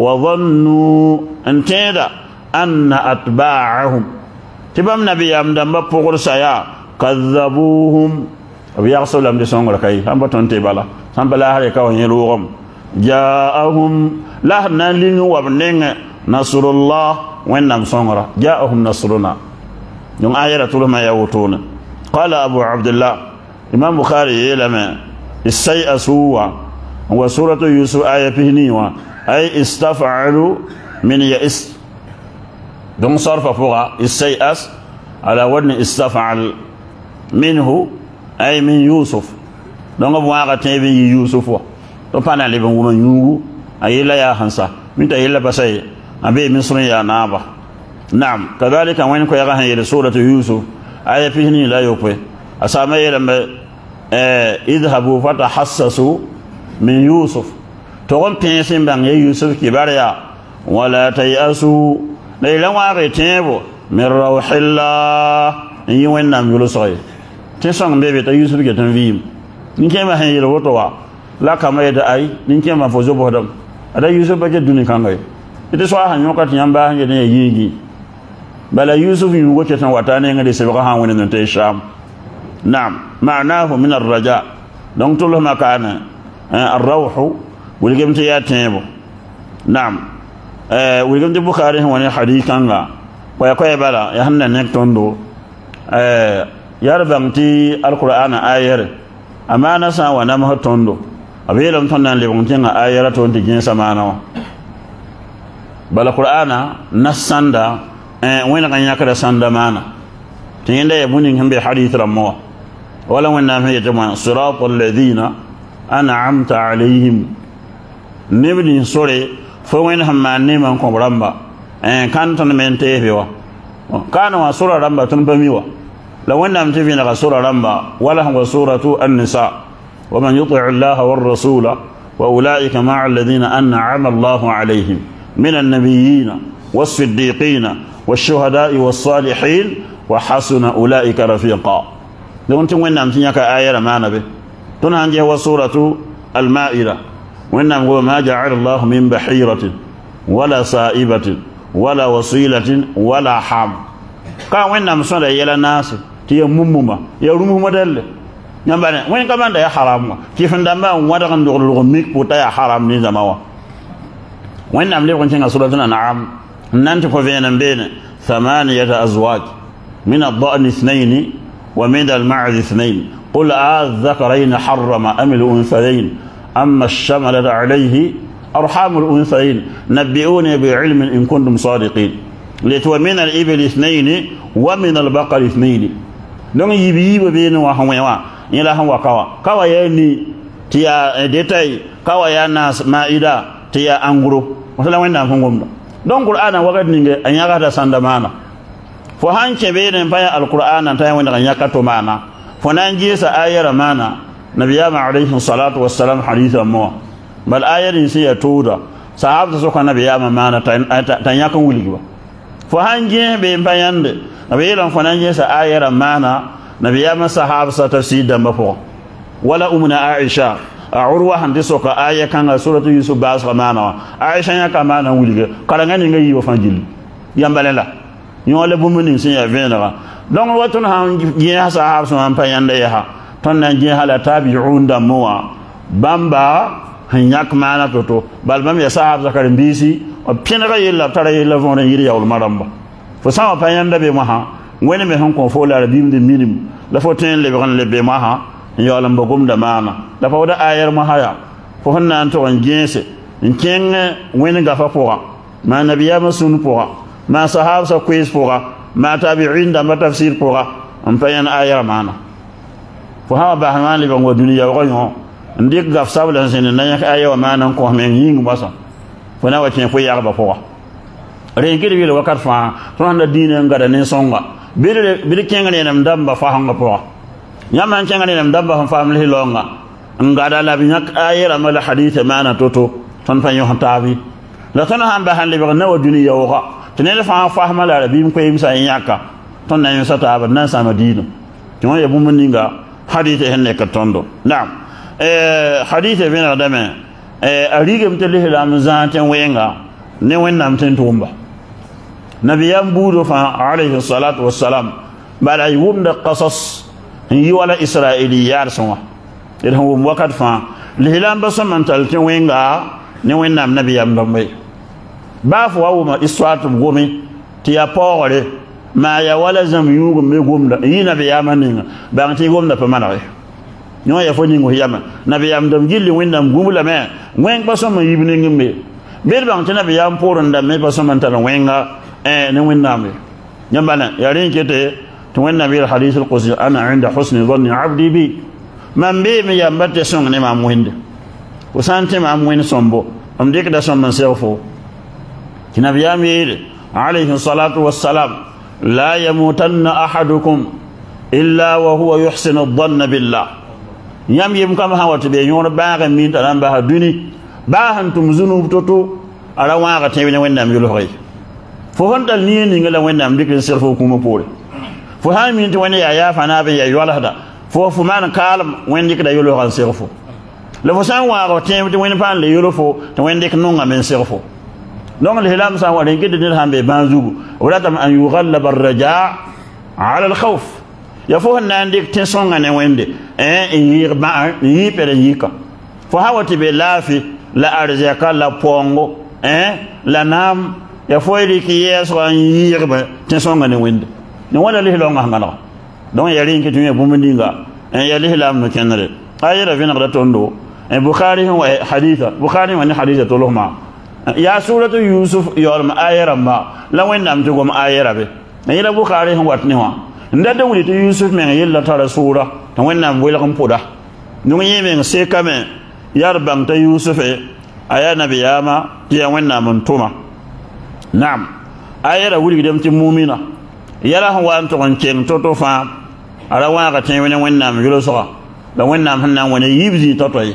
وظنوا ان تيدا ان اتباعهم تبام نبي امدم بفوغر سيا كذبوهم ويغسل لهم دي سونغ كاي هم بتون تيبالا هم بلا هري كاو يلوغم جاءهم لا نلين وبنين نصر الله وينم سونغرا جاءهم نصرنا يوم آية تلما يوتون قال أبو عبد الله إمام بخاري لما استيأسوا وسورة يوسف آية فينيوا أي استفعلوا من يئس دون صرف فوق استيأس على وزن استفعل منه أي من يوسف دون أبو عقتين يوسف تبانا لبن ومن يوغو أي لا يا خنسا من تهيلا بسي أبي مصر يا نابا نعم كذلك وين كو يغهن سورة يوسف آية فيني لا يوبي أسامي لما اذهبوا فتحسسوا من يوسف تقوم بينسين بان يوسف كباريا ولا تيأسوا ليلا واغتيبوا من روح الله يوين نام يلسوي تسون بيبي تا يوسف كتن فيم نكيما هن يلوتوا لا كما يدا اي نكيما فوزو بودم ادا يوسف بك دوني كانغاي ite هن يوكات يامبا هن ييغي بلا يوسف يوغو كتن واتاني ngade sebaka han woni non tay sham نعم معناه من الرجاء دونك تقول ما كان الروح ولقمت يا تيبو نعم ولقمت بخاري هو حديث كان ويقول بلا يهنا نكتوندو يربمتي القرآن آير أما نسا ونمه توندو أبيلم تنان لبنتين آير تونتي جنس مانو بل القرآن نساندا وين غنياك ساندا مانا تين ده يبوني هم بحديث رموا ولا وإنهم هي جماعة صراط الذين أنعمت عليهم نبني سوري فوينهم ما نيمان كم رمبا إن كان تنمين تيفيوا كانوا سورة رمبا تنبميوا لو إنهم تفينا سورة رمبا ولا هو سورة النساء ومن يطع الله والرسول وأولئك مع الذين أنعم الله عليهم من النبيين والصديقين والشهداء والصالحين وحسن أولئك رفيقا لو أنتم وين نام تنيك آية ما نبي تنهنجي هو سورة المائدة وإن هو ما جعل الله من بحيرة ولا سائبة ولا وصيلة ولا حام كان وين نام سورة يلا ناس تي ممما يرمو مدل نبأ وين كمان ده حرام كيف ندمع وما كان دخل ميك بوتا حرام نزاموا وين نام ليه كنتين سورة الأنعام نانت كوفين بين ثمانية أزواج من الضأن اثنين ومن المعز اثنين قل الذكرين حرم أم الأنثيين أما الشملت عليه أرحام الأنثيين نبئوني بعلم إن كنتم صادقين لتو من الإبل اثنين ومن البقر اثنين دون يبيب بين وهموا إلى هو كوا كوا يعني تيا ديتاي كوا يا ناس مائدة تيا أنغرو مثلا وين نفهمهم دون القرآن وقت نيجي أن يقعد سندمانا فهان كبيرين بيا القرآن تاي وين يقعد معنا فنانجي سآية رمانا نبينا عليه الصلاة والسلام حديثا مو بل آية نسية تودا صحابة سوكا نبينا معنا تنياكم وليكوا فهانجي بين بياند نبينا فنانجي سآية رمانا نبينا صحابة ستفسير دمبفو ولا أمنا عائشة أعروة هندي سوكا آية كان سورة يوسف باس رمانا عائشة يكا معنا وليكوا كارغاني نغي وفنجل يامبالي يوالي بومنين سيئة فينغا دون واتون هم جيه صحاب سوان بيان ليها تون جيه على تابعون دموا بامبا هنياك معنا توتو بل بام يصحاب زكرين بيسي وبينغا يلا ترى يلا فون يري يول مرامبا فسام بيان دبي مها وين مي هنكو فولا بيم دي مينيم لا فوتين لي بغن لي مها يولم بغوم دمانا لا فودا اير مها يا فهن انتو جيسه نكين وين غفا فوا ما نبيا مسون فوا ما صحاب سو كويس فوا ما تابعين دم تفسير قرا ام فين ايه معنا فها بهمان لي بنو دنيا وغيو ndик gaf sabla sen na yak ayo manan ko men ying basa fona watin ko yarba fo re ngir wi wakat fa ronda diine ngada ne songa bire bire kengane nam damba fa hanga po nyama kengane nam damba fa famli longa ngada la bi nyak ayira mal hadith mana toto ton fa yo tabi la tan han ba han li bana wa duniya wa tenele fa fahma la bi ko yimsa yaka ton na yimsa ta ba nan sama dino ton ya bu muninga hadith henne ka tondo na'am eh hadith bin adama eh arige mtele la mzanten wenga ne wennam ten tumba nabiyam budo fa alayhi salatu wassalam bala yumda qasas yi wala israiliyar sonwa idan hum wakat fa lihilam basaman talten wenga ne wennam nabiyam dambe ba fo wa iswatu gomi ti ya pore ma ya wala zam yugo me gomda yina be yamaninga ba nti gomda pa manare nyo ya fo ningo yama nabi yam dam gilli windam gumula me wen ba so ma yibni ngimbe ber ba nti nabi yam poron dam me ba so man tan wenga eh ne windam nyambana ya rin kete to wen nabi al hadith al qudsi ana inda husni dhanni abdi bi man be me yam batte son ne ma muhinde ko sante ma muhin sombo am dik da son man sefo nabi yam yede alayhi salatu wassalam لا يموتن أحدكم إلا وهو يحسن الظن بالله يام يم كما هو تبي يون باغ مين تلام بها دوني باهن تم زنوب توتو على واغ تيبين وين نام يلوخي فهون دال ني ني ngala وين نام ديك سيرفو كوما بوري فهان مين تو وين يا يا فانا بي يا يولا هدا فوفو مان كالم وين ديك دا يلوخان سيرفو لو سان واغ تيبين وين فان لي يلوفو تو وين ديك نونغا من سيرفو لون الهلام سان ودين كده درهم ببانزوغو ولا تم ان يغلب الرجاء على الخوف يفوه ان عندك تنسون ان ويندي ان يربا يبر ييكا فهاوتي بلافي لا ارزاق لا بونغو ان لا نام يفوه ديك يسو ان يربا تنسون ان ويندي ني ولا له لون غانا دون يرين كي تني بومنديغا ان يليه لام نكنره ايره فين غدتوندو ان بخاري هو حديثا بخاري من حديثه تولما يا سورة يوسف يوم آية رما لا وين نام تقوم آية ربي نيلا بخاري هم واتنيوا ndada wuli to yusuf men yella tara sura to wannam welgam poda nungu yemen se kame yar bang ta yusuf e aya nabiyama ya wannam tuma nam ayara wuli dem ti mu'mina yala han wan to ken to to fa ara wa ga tin wannam yulo so da wannam hannan wani yibzi to toy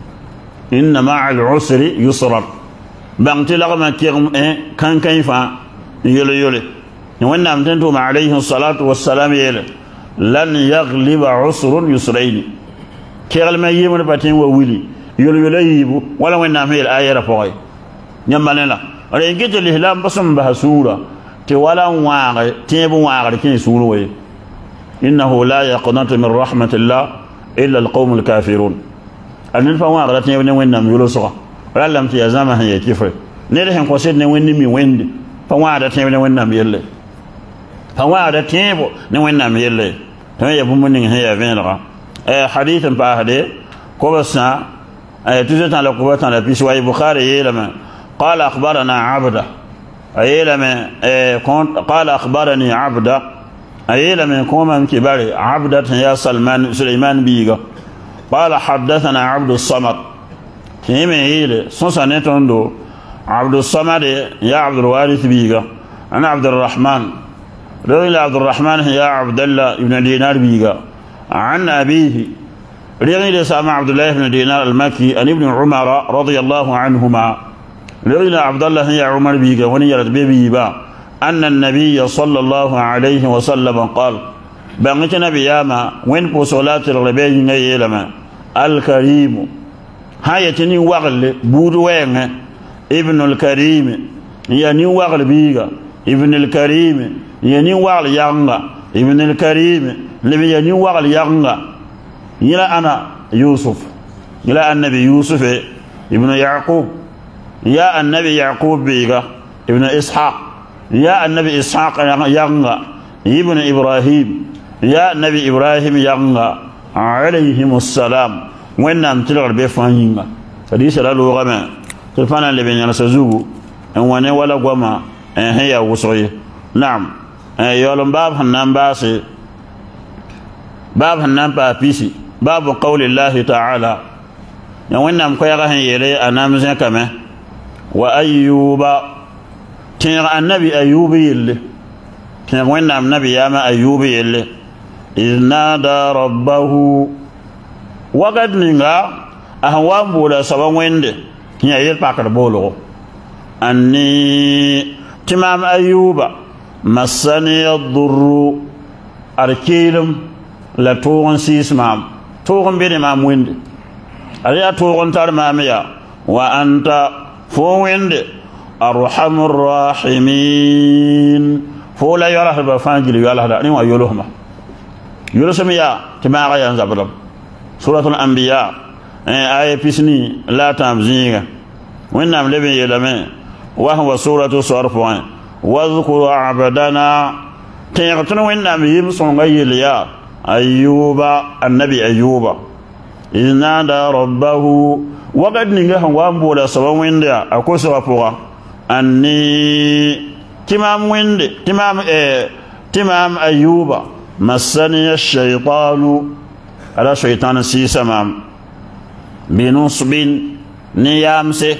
inna ma'al usri yusra bang ti la ma kem e kan kan fa yole yole wannam tan to ma alayhi salatu wassalam yele lan yaghliba usrun yusrayn kegal ma yimo batin wa wili yole yole yibu wala wannam hel ayara foy nyamalena ala ngite lihlam basum bahsura te wala waare te bu waare kin suru we innahu la yaqnatu min rahmatillah illa alqawmul kafirun anil fa waare te ne wannam yolo so wala lam ti yazama han yakifre ne de hen ko sed ne wenni mi wende fa waare te ne wannam yelle fa waare te bo ne wannam yelle to ya bu munin he ya venra eh hadithan ba hade ko basa ay tuzo tan la ko bata la bi sahih bukhari yelama قال أخبرنا عبده أيلما قال أخبرني عبده أيلما كوما من كبار عبدة يا سلمان سليمان بيغا قال حدثنا عبد الصمد كيما يلي سنسانيتوندو عبد الصمد يا عبد الوارث بيغا أنا عبد الرحمن رجل عبد الرحمن يا عبد الله بن دينار بيغا عن أبيه رجل سامع عبد الله بن دينار المكي عن ابن عمر رضي الله عنهما لغينا عبد الله يا عمر بيغا ونيرت بيبا أن النبي صلى الله عليه وسلم قال بانك نبي ياما وين بو صلاة الربيع يلما الكريم هايتني وغل بودوين ابن الكريم يعني وغل بيغا ابن الكريم يعني وغل يانغا ابن الكريم لبي يعني وغل يانغا يلا أنا يوسف يلا النبي يوسف ابن يعقوب يا النبي يعقوب بيغا ابن إسحاق يا النبي إسحاق يانغا ابن إبراهيم يا النبي إبراهيم يانغا عليهم السلام وين نام تلغر بفانينغا فدي سلا لوغما تفانا اللي بين ينسزوغو ان وني ولا غما ان هي وصوي نعم يولم باب حنان باسي باب حنان بابيسي باب قول الله تعالى يا وين نام كويغا هن يلي انام زين كما وأيوب تنغ النبي أيوب يلي تنغ وين نام نبي ياما أيوب يلي إذ نادى ربه وقد نغا أهوام بولا سبا ويند هي يلباكر بولو أني تمام أيوب مسني الضر أركيلم لتوغن سيسمام توغن بيني مام ويند أريا توغن تار ماميا وأنت فويند أرحم الراحمين فولا يراه بفانجل يالله دا نيوا يولهما يولسميا تماغا ينزبلم سورة الأنبياء آية بسني لا تامزيغا وإنام لبن يلمين وهو سورة صرف واذكر عبدنا تيغتن وإنام يمسون غيليا أيوب النبي أيوب إذ نادى ربه وقد نجح وامبولا سوا ويندا أكوسوا فوقا أني تمام ويند تمام إيه تمام أيوب مسني الشيطان على شيطان سيسمام بنصب نيامسه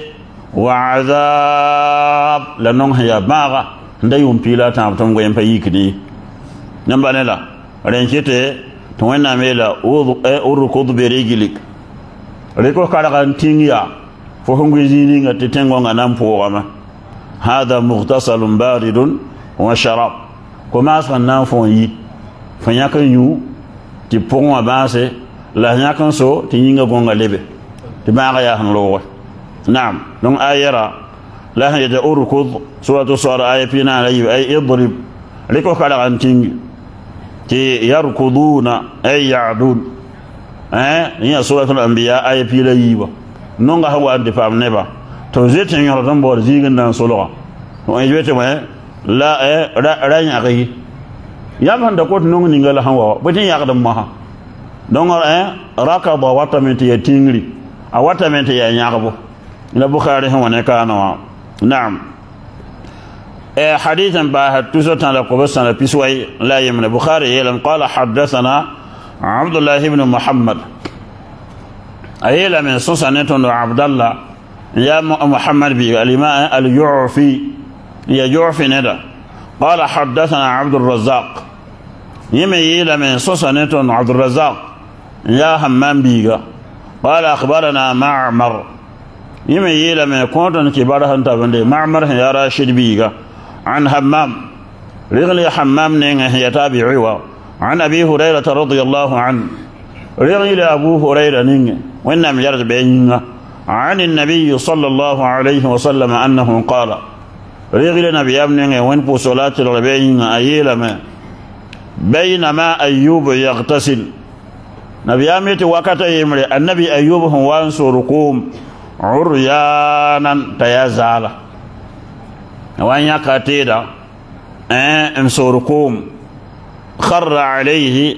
وعذاب لنون هي باغا ndayum pila tam tam goyen payikni nambanela renkete to wena mela udu e urkud berigilik reko kala kan tingiya fo hongo zini ngati tengo ngana mpogama hada mughtasalun baridun wa sharab koma san nan fon yi fanya kan yu ti pon abase la nya kan so ti yinga gonga lebe ti baga ya han lowo na'am don ayara la hada urkud suratu sura ayina ayi ay idrib reko kala kan tingi ti yarkuduna ay ya'dun eh ya suratul anbiya ay pila yiba nonga hawa ande fam neba to zete nyoro tan bor zigin dan solo to ay jete ma la eh ra nya gai yam handa ko nonga ni ngala hawa botin yak dum ma don eh rakaba wata menti ya tingri a wata menti ya nyakabo la bukhari hawa ne kana wa na'am حديثا باهت تسوتنا لقبسنا بسوي لا يمن بخاري يلم قال حدثنا عبد الله بن محمد أيلا من سوسنة عبد الله يا محمد بي الإماء اليعفي يجعفي ندى قال حدثنا عبد الرزاق يميل من سوسنة عبد الرزاق يا همام بيغا قال أخبرنا معمر يميل من كونتن كبارها انتبندي معمر يا راشد بيغا عن همام رغلي حمام نينه يتابعي عن أبي هريرة رضي الله عنه رغلي أبو هريرة نينه وإنما يرد بينه عن النبي صلى الله عليه وسلم أنه قال رغلي نبي أبنه وإنبو صلاة الربيين أيلما بينما أيوب يغتسل نبي أميت وقت يمري النبي أيوب هو وانصركم عريانا تيازالا وأن يقتيدا انصركم خر عليه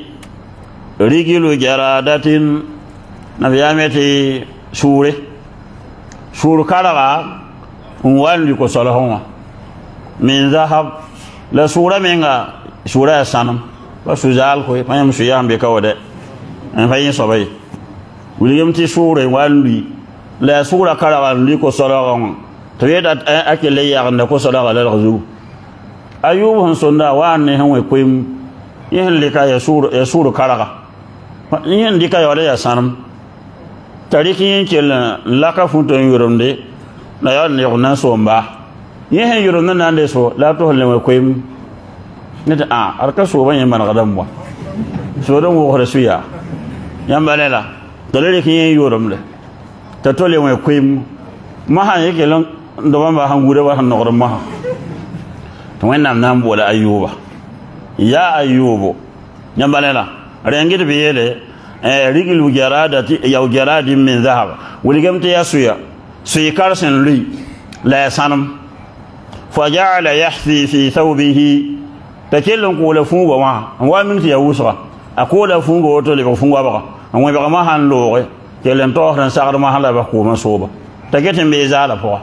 رجل جرادة نبي أميت سورة سورة كارغا وان لكو صلحونا من ذهب لا سورة منها سورة سنم وسوزال كوي ما يمشي يام بكودة فاين صبي وليم تي سورة وان لا سورة كارغا لكو صلحونا تريد أكل لي يغنى كو صلحة للغزو أيوب هنسونا وان هم يقيم يهلك يسور يسور كارغا يهلك يولي سنم tariki yin laka funton yurumde na yawan ne kunan so mba yin yurum nan de so la to holle we koyim ne a arka so ban yin man gadam wa so don wo rasuya yambalela dalile kin yurum le ta tole we koyim ma ha yake lan do ban ba han gure ba han nogor ma to wannan nan bola ayuba ya ayubu yambalela rengi de biyele رجل جرادة يو جراد من ذهب ولقمت يسويا سيكارسن لي لا سنم فجعل يحثي في ثوبه تكلم قول فوق ما هو من يوسف أقول فوق وتولي فوق بقى هو بقى ما هنلوغ كلم توهرن سعر ما هلا بقو مصوبة تكتم بيزالة فوق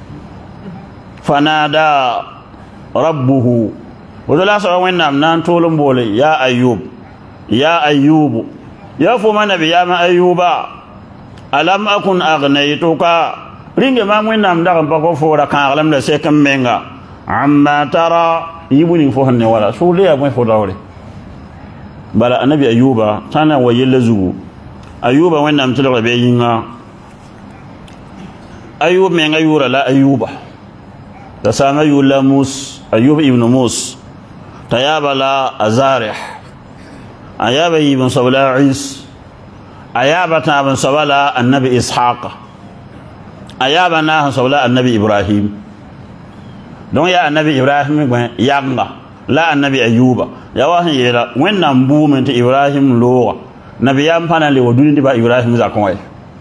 فنادى ربه وذلا سوى وين نام تولم بولي يا أيوب يا أيوب يا فما نبي يا ما أيوبا ألم أكن أغنيتك رينج ما من نام دعم بقول فورا كان أغلم لسكم منغا عما ترى يبوني فهن ولا سولي أبوي فورا بلا النبي أيوبا كان ويلزو أيوبا وين نام تلقى بينغا أيوب من أيورا لا أيوبا تسامى يولا موس أيوب ابن موس تيابا لا أزارح أيابا ابن صبلا عيس أيابا تابن صبلا النبي إسحاق أيابا ناه صبلا النبي إبراهيم دون يا النبي إبراهيم يانغا لا النبي أيوب يا واحد يلا وين نبو من إبراهيم لوا نبي يام فانا لي ودوني تبا إبراهيم زاكوي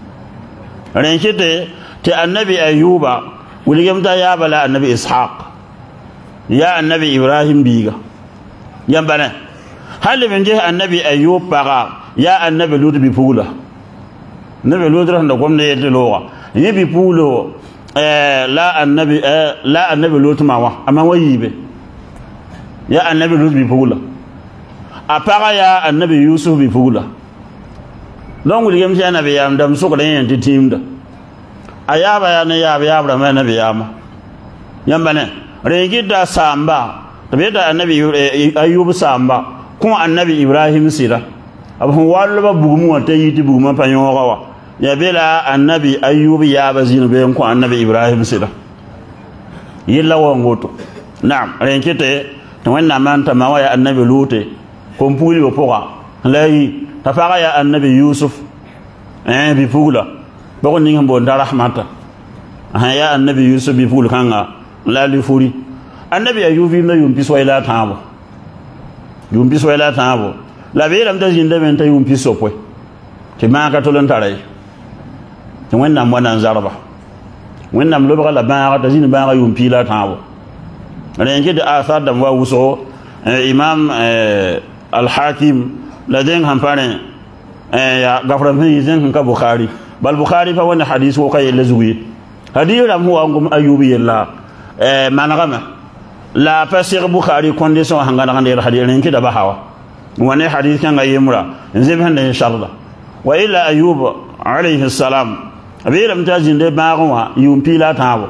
رنشته تي النبي أيوب وليم تا يابا لا النبي إسحاق يا النبي إبراهيم بيغا يامبنا هل من جهة النبي أيوب بقى يا النبي لوط بيقوله النبي لوط رحنا قمنا يدلوه يبي بيقوله آه لا النبي آه لا النبي لوط معه أما ويبه يا النبي لوط بيقوله أبقى يا النبي يوسف بيقوله لون ولي يمشي النبي يام دم سوق لين تيم ده أيابا يا نيابا يا أبدا ما نبي يام يام بنا رجيت دا سامبا تبيدا النبي أيوب سامبا كون النبي إبراهيم سيرا أبو والله بومو تيجي بومو بانيوغا يا بلا النبي أيوب يا بزين بين كون النبي إبراهيم سيرا يلا وانغوتو نعم رنكته توين نمان تماوا يا النبي لوط كومبولي وبوغا لاي تفاغا يا النبي يوسف ان بيفولا بقول نيغم بون رحمتا يا النبي يوسف بيفول كانغا لا لفوري النبي أيوب ما يوم سويلا تامو يوم سويلا تامو لا بيرم تجين دمن تا يوم سوبوي تما كاتولن تاراي وين نام وانا زاربا وين نام لو بغا لا با تجين با يوم لا تامو رنجي دي اثار دم واوسو امام الحاكم لدين هم فارن يا غفر في زين كان بخاري بل بخاري فوانا حديث وكاي لزوي حديث هو أيوب يلا ما نغمه la pasir bukhari condition hangana ngande hadith len kida bahawa woni hadith kan ayimra nzib hande inshallah wa ila ayub alayhi salam abiram tajinde baagwa yumpila tawo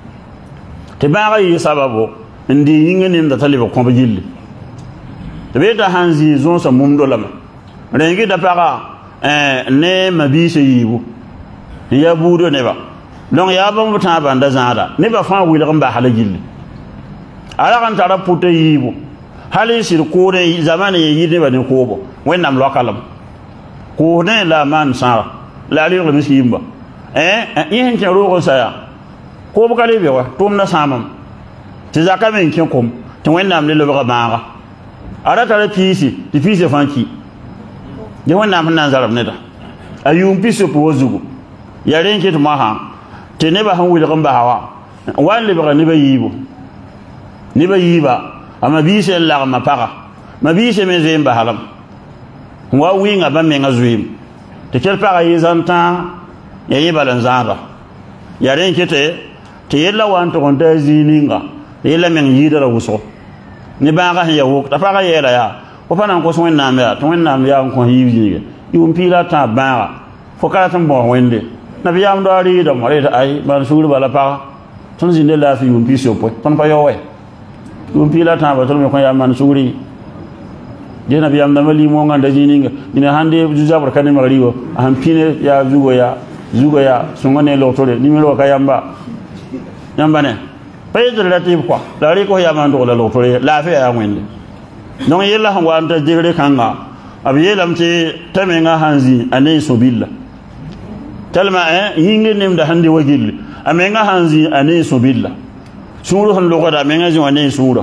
te baaga yi sababu ndi yingene da taliba ko bajilli te beta hanzi zon sa mumdo lama rengi da paga eh ne mabise yibu ya budo ne ba donc ya ba mutan ba nda zada ne ba fa wila ba halajilli ala kan tara puta yibu hali sir ko ne zamane yi ne ba ne ko bo wennam lokalam ko ne la man sa la li ko miskimba eh yin ke ro saya ko bu kale be wa tum na samam ti zakamen kin kom to wennam le lo ba ma ara tara pisi ti pisi fanki de wennam nan zarab ne da ayum pisi po zugu ya renke to maha te ne ba han wila kan ba hawa wan le ba ne ba yibu ni ba yiba ama bise la ma para ma bise me zemba halam wa winga ba me ngazwim te kel para yizanta ya yibalan zaba ya renke te te yella wan to gonda zininga yella men yidara wuso ni ba ga ya wuk ta para yela ya ko fana ko so wenna me to wenna me ya ko yibi yum pila ta ba fo kala tan bo wende nabi yam do ari do mo re ay ban suru bala pa ton zinde la fi yum piso po ton pa yo we yum pila ta ba ton me ko ya man suri je nabi yam da mali mo nganda jininga ina hande juzabar kanin magariwo an pine ya zugo ya zugo ya sungone lo tole nimero ka yamba yamba ne payde relative quoi la ri ko ya man do la lo tole la fe ya wende non yella han wanta jigre kanga abiyelam te tamenga hanzi anay sobilla telma eh yinge nem da hande wagil amenga hanzi anay sobilla suru han logo da menga zi anay sura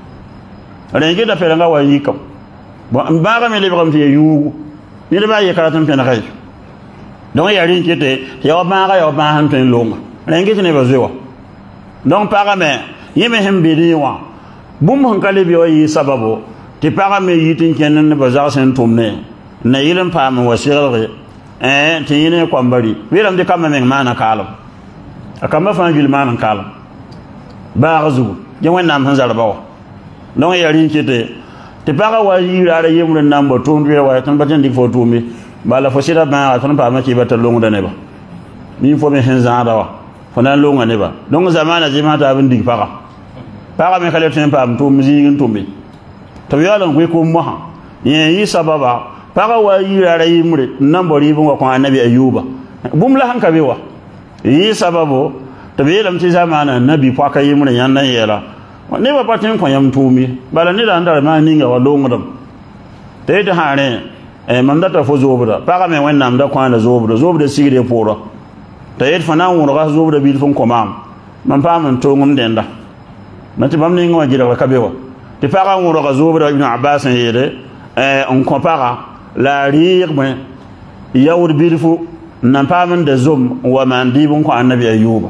renge da pelanga wayi kam bo ambaga me lebram fi yu ni da baye karatam pena kay donc ya rin kete ya ba ga ya ba han pen longa renge ne bazewa donc para me yeme hembiri wa bum han kale bi wayi sababu ti para me yitin kenan ne bazar sen tumne na yilen pa me wasirre eh ti yine ko mbari wiram de kam me mana kalam akama fangil mana kalam ba gazu je wannan han zarbawa don ya rin kete ti para wa yira ra yemre nambo tumbe wa tan baten dik fo tumbe bala fo sira ba tan pa ma ki batal longu da ne ba mi fo me hen zanda wa fo nan longu ne ba donc zamana jima ta bin dik para para me kale tan pa tum zigin tumbe to yalan gwe ko mo ha yen yi sababa para wa yira ra yimre nambo ri bu ko annabi ayuba bum la hanka bewa yi sababo to be lam ti zamana nabi fa ka yimre yan nan yela ne ba patin ko yam tumi bala ni da ndar ma ninga wa longu dam te de hare e mamda ta fo zobra para me wennam da kwana zobra zobra sigire pora ta yet fana wuro ga zobra bil fon komam man pa man to ngum denda nati bam ni ngwa jira ka bewa te para wuro ga zobra ibn abbas yede eh on compara la rire ben yawr bil fo nan pa man da zum wa man dibun ko annabi ayuba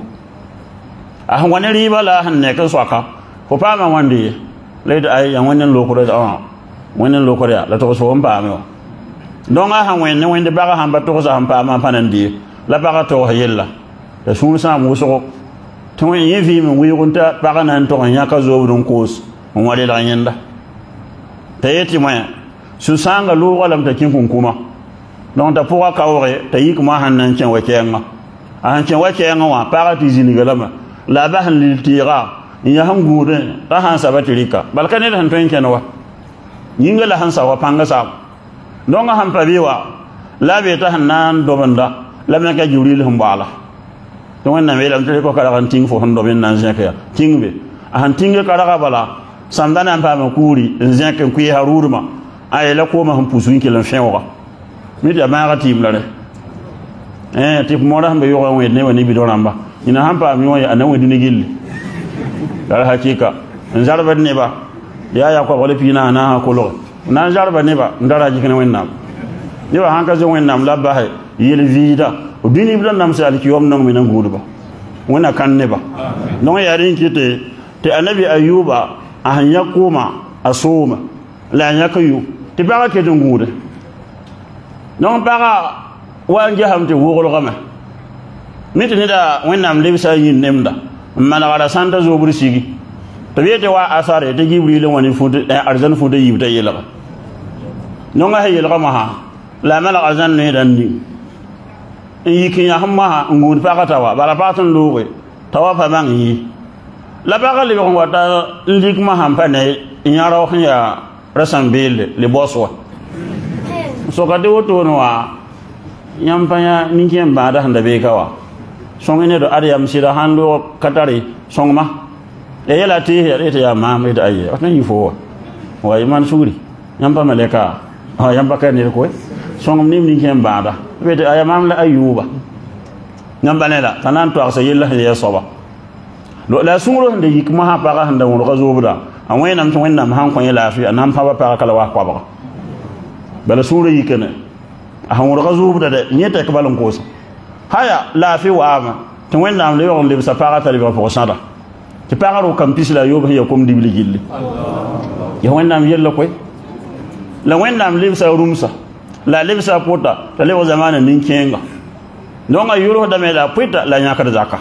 a han wani riba la han ne kan swaka ko pa man wandi leida ay yan wannan lokore da wannan lokore la to so on pa me donc a han wenne wende baga han ba to sa han pa man panandi la baga to yella da sun sa mu so to yin fi min wi gunta baga nan to nya ka zo dun kos on wale la nyanda tayeti moya su sanga lu walam ta kin kun kuma donc ta pour ka ore tayi kuma han nan chen wakenga han chen wakenga wa para ti zini galama la ba han lil tira ya han gure ta han sabatirika balkane han to yin kenwa yinga la han sa wa panga sa donc han pabiwa la be ta hanan do banda la me ka juril hum bala to wannan me lam tele ko kala kan ting fo hondo ben nan zaka tingbe han tinge kala ka bala samdana am pa ma kuri zaka ku ya harurma ay la ko ma hum pusun ke lan fenwa mi da ma ga tim la re eh tip mo da hambe yo ko ne woni bi do namba ina han pa mi woni anan woni gilli dal hakika nzarba ne ba ya ya ko wala pina na ko lo nan jarba ne ba ndara jikene wennam ni ba hanka zo wennam labba hay yel vida o dini bidan nam sal ki yom nang mi nan gudu ba wona kan ne ba non ya rin kite te annabi ayuba a han yakuma asuma la yakayu te ba ke dun gudu non para wan jaham te wogol gama miti ni da wennam lebsa yin nemda mana wala santa zo buri sigi to yete wa asare de jibril woni funde arjan funde yibta yela no nga hayel ga maha la mala arjan ne dan ni yiki ya hamma ngun pakata wa bala patun luwe tawa fa mangi la baga le ko wata lik ma hampa ne nyaro khnya rasambil le boswa so ka de woto no wa nyampanya ninkem bada handa be kawa songene do ariyam sida hando katari songma e yela ti rete ya mamre da aye wata ni fo wa iman sugri nyampa maleka ha yamba kan ni ko songom nim ninkem bada wete aya mamla ayuba nyamba ne la tanan to aksa yella ya soba lo la sungro hande yikma ha paga handa won gazo buda an waynam to wennam han ko yela fi anam pa pa kala wa kwa ba bala sungro yikene a won gazo buda de nyeta ka balon kosa haya la fi wa ama to wennam le won le sa paga tali ba ko sada ti paga ro kam pisla yob ya kom dibli gilli ya wennam yella koy la wennam le sa rumsa la le sa pota tale wa zamana nin kenga donga yuro da me la pita la nyaka da zakka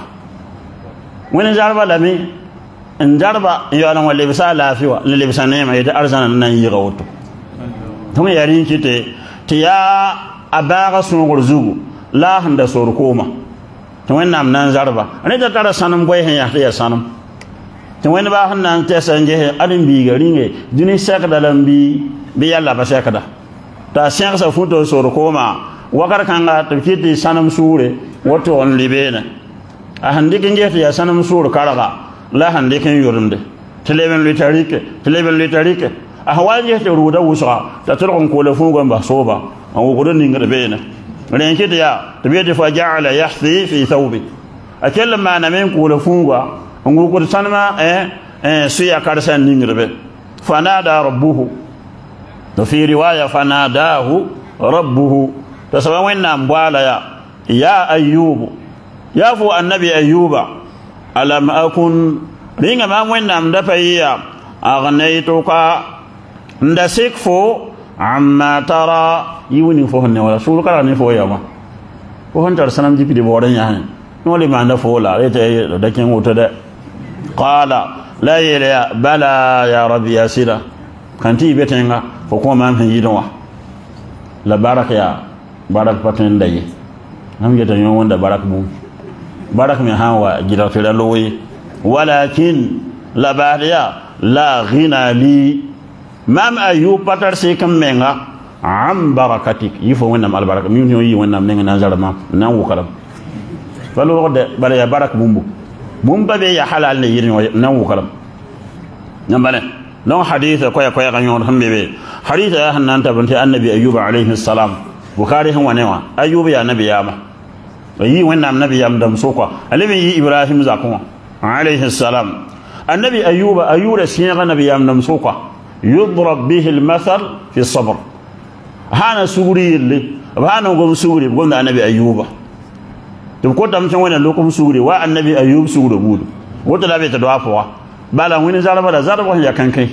wani jarba da me in jarba yana wale bisa lafiya ne le bisa ne mai da arzana nan yi rawoto kuma yari kite ti ya abaga sunugul zugu la handa sor koma to wannan nan jarba ne da tara sanam boy hen ya ya sanam to wani ba han nan ta sanje adin bi gari ne duni saka da lambi bi yalla ba saka da ta saka sa futo sor koma wakar kanga to kiti sanam sure wato on libena a hande ken jeta ya sanam sure karaga la hande ken yorunde teleben litarike teleben litarike a hawaje te ruda wusa ta turkon ko le fungo ba soba an ko don ninga bena ren kiti ya to be fa ja'ala yahthi fi thawbi akella ma na men ko le fungo an ko sanama eh eh suya karsan ninga be fanada rabbuhu to fi riwaya fanadahu rabbuhu tasaba wenna mbwala ya ya ayyubu ya fu annabi ayyuba alam akun ringa ma wenna mdafa ya aghnaytuka ndasikfu amma tara yiwni fo ne wala sulu kala ne fo ya ma ko hon tar sanam jipi de bodan ya han no le manda fo la rete da ken wuto da qala la ya bala ya rabbi yasira kanti betenga fo ko ma han yidon wa la baraka ya barak patin daye am yeta yon wonda barak bu barak mi hawa jira fela loyi walakin la bariya la ghina li mam ayu patar se kam menga am barakatik yifo wonna mal baraka mi yi wonna menga na zarama nan wukaram falo de bariya barak bumbu bumba be ya halal ne yirin nan wukaram nambale non hadith ko ya ko ya ganyon hambe be hadith ya hannan tabanti annabi ayyuba alayhi salam bukhari han wanewa ayyuba ya nabi yama yi wannan nabi yam dam sokwa alibi yi ibrahim zakuma alayhi salam annabi ayyuba ayyura siya nabi yam dam sokwa yudrab bihi almathal fi sabr hana suguri li hana gom suguri gom da annabi ayyuba to ko tam tan wannan lokum suguri wa annabi ayyub suguri budu wata da be ta doa fwa bala wani zaraba da zaraba ya kankai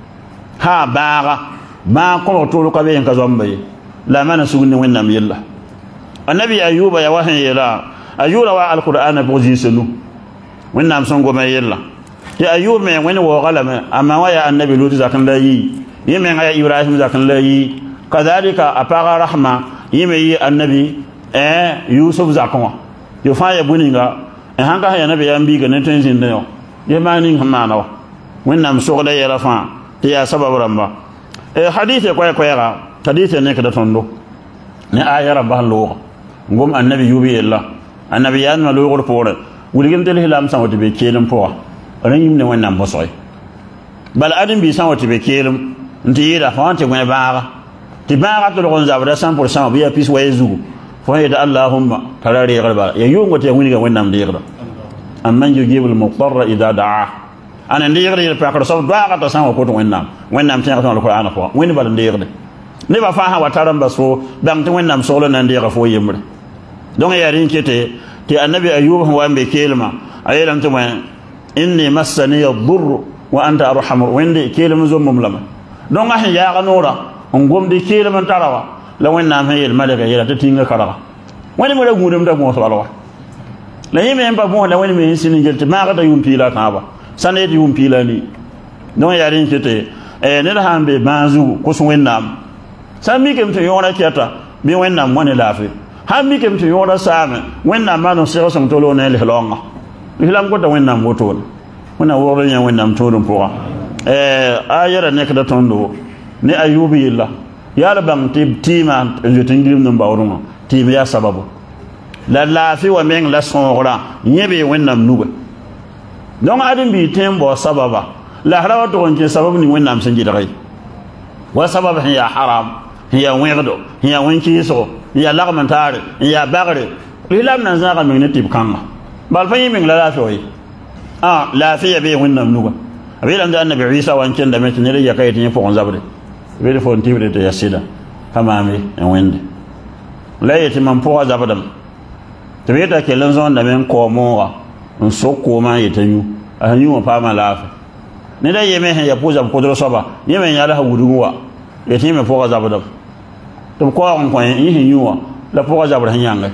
ha baga ba ko to ko be en ka zombe la mana sugunni wannan yalla annabi ayyuba ya wahan yalla ayyura wa alqur'ana bozi sunu wannan son goma yalla ya ayyub me wani wo galama amma wa ya annabi lutu zakan la yi yime ya ibrahim zakan la yi kadhalika apaga rahma yime yi annabi eh yusuf zakon yo fa ya buninga en hanga ya nabi ya mbi ga nan tenzin da yo ye mani hamana wa wannan so da yalla fa ya sababu ramba eh hadith ko ko ya hadith ne kada tondo ne ayara bahlo ngom annabi yubi yalla annabi yan ma lo gor pore wuligin del hilam san wati be kelum po ran yim ne wannan bosoy bal adin bi san wati be kelum nti yida fa wante gwen baaga ti baaga to gon zabra cent pour cent biya pis waye zugu fo yida allahumma tarari garba ya yungo te wuni ga wannan de yigda amman yujibul muqtarra idha daa ana de yigda pa ko so baaga to san ko to wannan wannan tin ko alquran ko woni bal de yigda ne ba fa ha wataran baso dam tin wannan solo nan de ga fo yimre donc ya rin kete ti annabi ayyub wa be kelma ayelam to man inni massani ad-durr wa anta arhamur wende kelma zo mumlama donc ah ya ga nora ngom de kelma tarawa la wannan hayel malaga yela to tinga karawa wani mo da gudum da mo so alwa la yime en ba mo la wani me sinin jelti ma ga da yum pila ka ba sanet yum pilani non yarin kete e ne hambe banzu ko so wennam sami kem to yona keta bi wennam woni lafi hammi kem to yona same wennam ma no sero som tolo ne le longa hilam ko ta wennam wotol wona woro nya wennam to dum poa e ayara nek da tondo ne ayubi illa ya rabam tib tima jotin grim no bawruma tim ya sababu la lafi wa meng la sonra nyebe wennam nuba donc adam bi tembo sababa la harawa to onke sababu ni wennam sanji dai wa sabab hiya haram hiya wegdo hiya wenki so hiya lagman tare hiya bagre lilam nan zaka min tib kanga bal fa yimin la lafi wi ah lafi be wennam nuba abi lam da annabi isa wanken da meti ne ya kai tin fo on zabre be fo tibre to yasida famami en wende la yeti man po zabadam tebeta ke lanzon da men ko mowa on sokko ma yetanyu ahanyu pa ma lafa ne da yeme hen ya poza ko dro soba yeme ya la hawuduwa yeti me po zabadam to ko on ko yin yuwa la po zabra hanyanga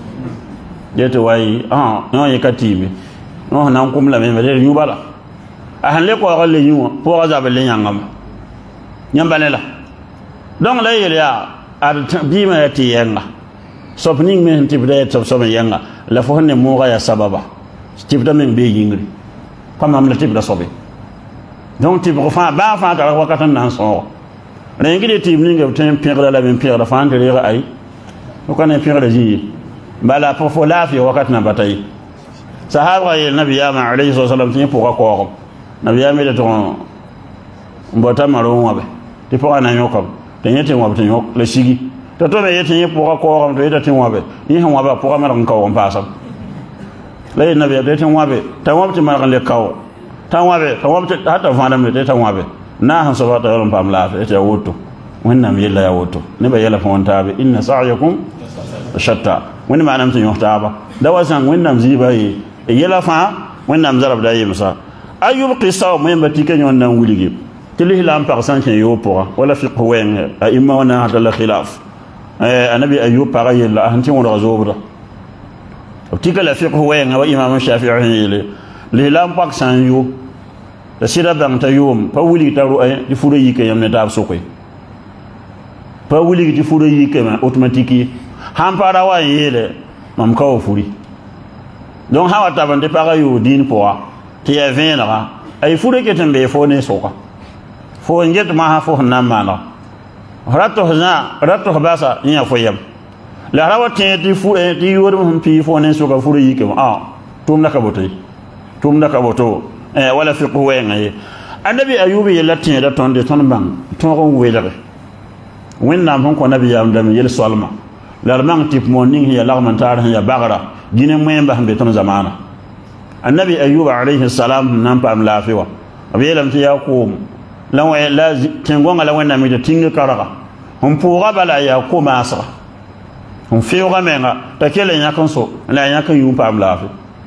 yeto wai ah no yekatimi no nan kum la me me de yubala ahan le ko galle yuwa po zabra le nyangam nyambalela donc la yele ya ar bima yati yenga sopning men tibda top so yenga la fo ne mo ga ya sababa tibda men be yingri comme am la tibda sobe donc tibra fa ba fa ta wakatan nan so ne ngi tibni ngi tem pire la men pire la fa ndere ga ay ko kan pire la ji bala pour fo la fi wakat na batay sahaba ya nabi ya ma alayhi sallam tin pour ko ko nabi ya me de ton mbota maro wabe ti pour ana nyokam te yete wabe te nyok la sigi to to be yete pour ko ko to yete tin wabe yi han wabe pour amara ko on pasam lay nabi ya te wabe ta wabe ti mara le kaw ta wabe ta wabe hatta fanda me te ta wabe na han so ta yon pam la te woto wannan yella ya woto ne ba yella fon tabe inna sa'yakum shatta wani ma nam tin yota ba da wasan wannan ziba yi yella fa wannan zarab da yi musa ayub qissa mo yamba tike nyon nan wuligi tilihi lam par san chen yo pora wala fiqh wen a imma wana hada khilaf eh anabi ayub para yella hanti mo razobra tike la fiqh wen wa imam shafi'i le li lam pak san yo da sira bam ta yum pa wuli taru ay di furo yike yam ne tab sokoy pa wuli di furo yike ma automatique han para wa yele mam kaw furi donc hawa tabande para yo din poa ti ya venra ay furo ke tembe fo ne soka fo nget ma ha fo na mana rato hna rato basa nya fo yam la rawa ti ti fu ti yorum pi fo ne soka furo yike ah tum na kabotay tum na kaboto eh wala fiqh wenga annabi ayubi yelatin da tonde ton bang ton ko welare wenna mon ko nabi yam dam yel solma larmang tip moning ya lagman tar ya bagara gine memba hambe ton zamana annabi ayuba alayhi salam nan pam lafiwa abelam ti yaqum law la tingonga la wenna mi de tinga karaga hum pourra bala ya ko masra hum fiura menga takele nyakonso la nyakan yum pam lafi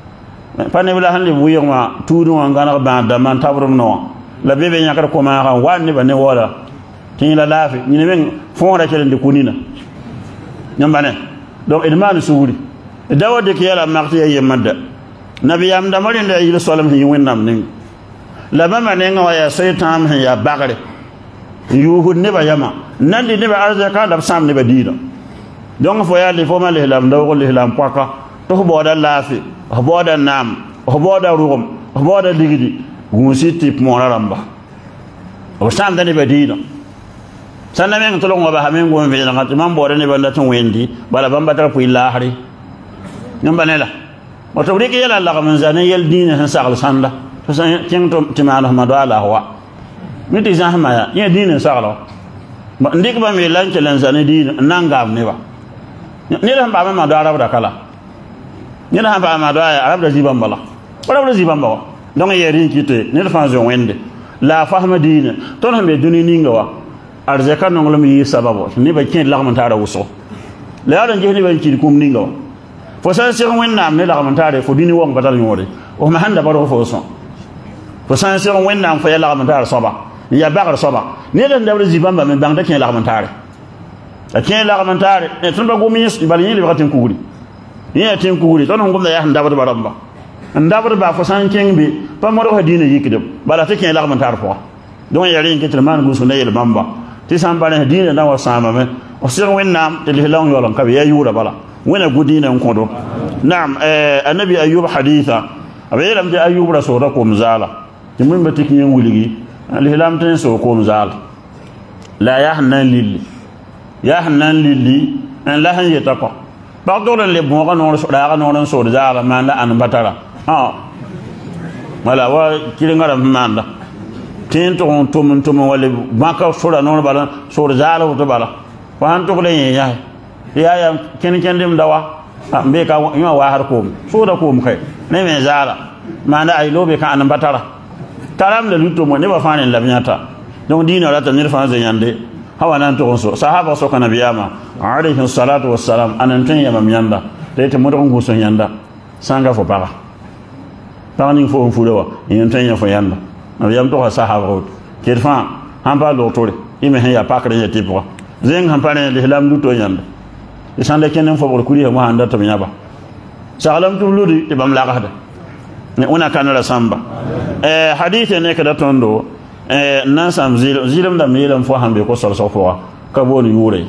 pane bla han le buyoma tudu ngana ba da man tabrum no la bebe nyakar ko ma ran wanni ba ne wala tin la lafi ni ne men fonda kelen de kunina nyambane donc idman suuri dawade ke yala marti ya yemada nabi yam da mari nda yi salam hi wennam nin la mama ne nga ya saytam ya bagare yuhud ne ba yama nandi ne ba arza ka da sam ne ba dida donc fo ya le fo ma le lam daw ko le lam paka to bo da lafi boda nam boda ruum boda ligidi gunsi tip mona ramba o sam dani badino sanna men to longo ba hamen go be na ngati man boda ne banda ton wendi bala bamba tar pu ilahari nyamba nela o to riki yala la man zane yel dine san sagal sanda to san ken to timana ma do ala wa mi ti zahma ya ye dine sagalo ndik ba mi lanche lan zane dine nangam ne ba ne la ba ma do arab da kala ñena ha ba ma do ay arab da ziban bala arab da ziban bawa donc yeri kite ne fa zo wende la fahma dina ton hambe duni ninga wa arzeka no ngolo mi sababo ni ba ken la man tara wuso la yaran jehni ban ci kum ninga wa fo san sir wenna am ne la man tara fo dini wong batal ñore o ma handa baro fo so fo san sir wenna am fa ya la man tara soba ya bagar soba ne da ndawre ziban ba men bang da ken la man tara ken la man tara e ton ba go mi bal ni li batin kuguri ni atin kuguri ton ngum da ya handa baro baramba ndabar ba fo san keng bi pa mo ro dina yikde bala te ken la man tar fo don ya rin ketel man gusu ne yel bamba ti san bale dina na wa sama me o sir wennam te lihlan yolon ka ya yura bala wena gudina ko do na'am eh annabi ayyub haditha abe lam de ayyub rasul ko mzala ti mun batik nyen wuligi lihlam ten so ko mzala la yahnan lilli yahnan lilli an la han yetako ba do le bon ga non so da non so da manda an batara ah wala wa kilingara manda tin to on tum tum wala maka sura non bala so da to bala wa han to le ya ya ya ken ken dim dawa be ka yo wa har ko so da ko mu kai ne me zala manda ay lobe ka an batara taram le luto mo ne ba fanen la nyata donc dino la tan nirfa zanyande hawa nan to so sahaba so kana biyama alayhi salatu wassalam anan tan yama myanda de te modon go so nyanda sanga fo para tani fo fu do yin tan ya fo yanda na yam to sahaba ro kirfa hamba lo tore ime he ya pakre ya tipo zen hampane le lam du to yanda isande kenen fo bor kuri mo handa to nyaba salam tu ludi te bam la gahda ne una kana la samba eh hadith ne kada tondo eh nan sam zil zilam da milam fo hambe ko sol so fo ka boni yure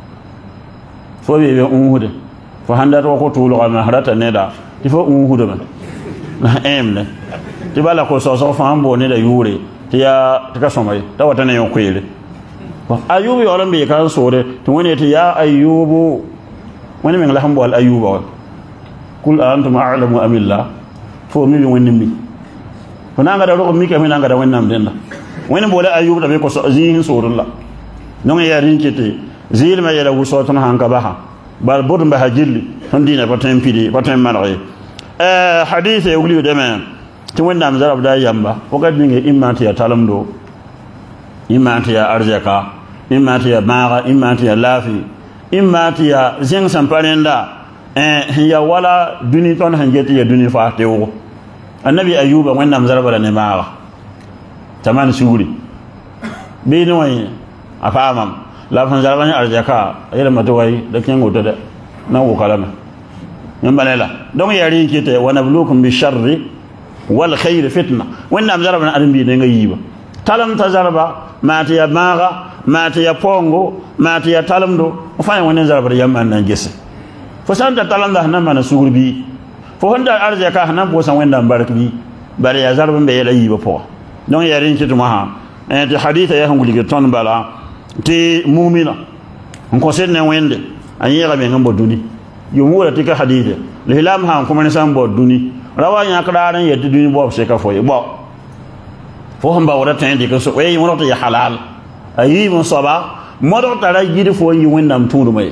fo be be unhude fo handa to ko tulo ma harata ne da ti fo unhude man na emne ti bala ko so so fo hambo ne da yure ti ya ti ka somay ta wata ne yo kwele ko ayubu yolan be kan sore to woni ti ya ayubu woni men la hambo al ayuba kul antum a'lamu amillah fo mi woni mi ko nanga da ro mi ka mi nanga da wonnam denda woni bola ayub da be ko zihin surullah non ya rinkete zil ma yala wusotun hanka baha bal bodum ba hajilli ton dina ba tan pidi ba tan mar'i eh hadith e wuli de men ti wonnam zarab da yamba ko gadni nge immanti ya talamdo immanti ya arjaka immanti ya maga immanti ya lafi immanti ya zeng samparenda eh ya wala duni ton hanjeti ya duni fa tewo annabi ayuba wonnam zarab da ne maga taman suri be no yi afamam la fan zarban arjaka yela matawai da ken goto da na ko kalama nyamba lela don yari kite wa nabluukum bi sharri wal khair fitna wannam zarban arbi ne ngayiba talam ta zarba mata ya maga mata ya pongo mata ya talamdo fa wannan zarbar yamman nan gese fo san ta talam da nan mana surbi fo honda arjaka nan bo san wanda barkbi bare ya zarban be yela yiba po donc yarin ci tuma ha ti hadith ya hanguli ke ton bala ti mu'mina on ko sen ne wende anyi ga be ngambo duni yumura ti ka hadith lilam ha ko man san bo duni rawanya kadaran yeddi duni bo se ka foye bo fo hamba wala tan di ko so e mo to ya halal ayi mo saba mo do tara gidi fo yi wendam tundu may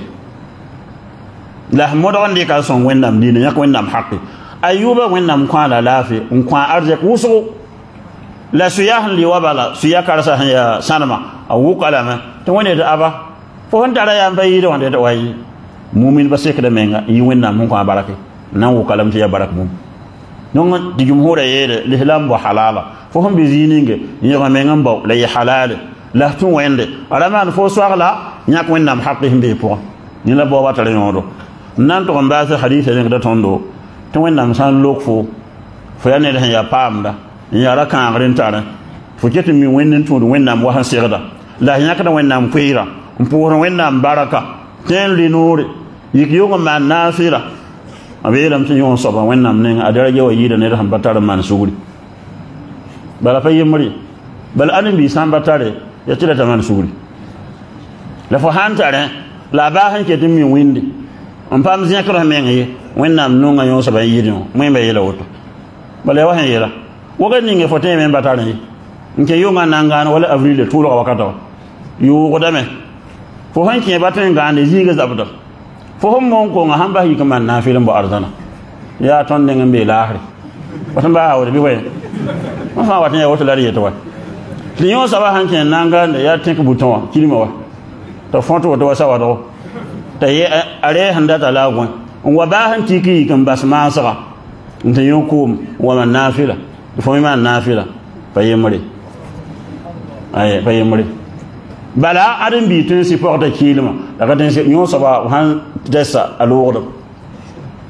la mo do ndi ka son wendam dina yak wendam haqqi ayuba wendam kwa la lafi on kwa arje wusu la suyah li wabala suya karsa ya sanama awu kalama to woni da aba fo hon dara ya bayi do wonde do wayi mu'min ba sekda menga yi wenna mun ko barake nan wu kalam ya barak mum non di jumhur yede lihlam wa halala fo hon bi zininge yi ga menga mbaw la yi halal la tun wende alaman fo swagla nyak wennam haqqihim be po ni la bo wata le nodo nan to mba sa hadith ne da tondo to wennam san lokfo fo ya ne da ya pamda yara kan rin tara fuketin min wannan to wannan wa han sirda la nya kada wannan kuira mporo wannan baraka ten li nuri yikiyo ma nafira abelam tin yon soba wannan ne adara yawa yida ne han batara man suguri bala fayi muri bal anin bi san batare ya tira ta man suguri la fo han tare la ba han ke tin min windi on pam zin kro men yi wannan nunga yon soba yidin mun be yela woto bala wa han yela woga ninge fote men batani nke yonga nangana wala avril tulo wakata yu godame fo hanki batan gande ziga zabda fo hom mon ko nga hamba hi kaman na filim bo arzana ya ton ne ngambe lahri watan ba hawo bi way ma fa watan ya wata lariye to wa tinyo saba hanki nangana ya tek buton kilima wa to fonto wato wasa wato ta ye are handa ta lagon wa ba han tiki kan basma saka ntayo ko wa man nafila fo ma nafila payemre ay payemre bala adam bi tun si porta kilima daga tan nyo saba han dessa alordo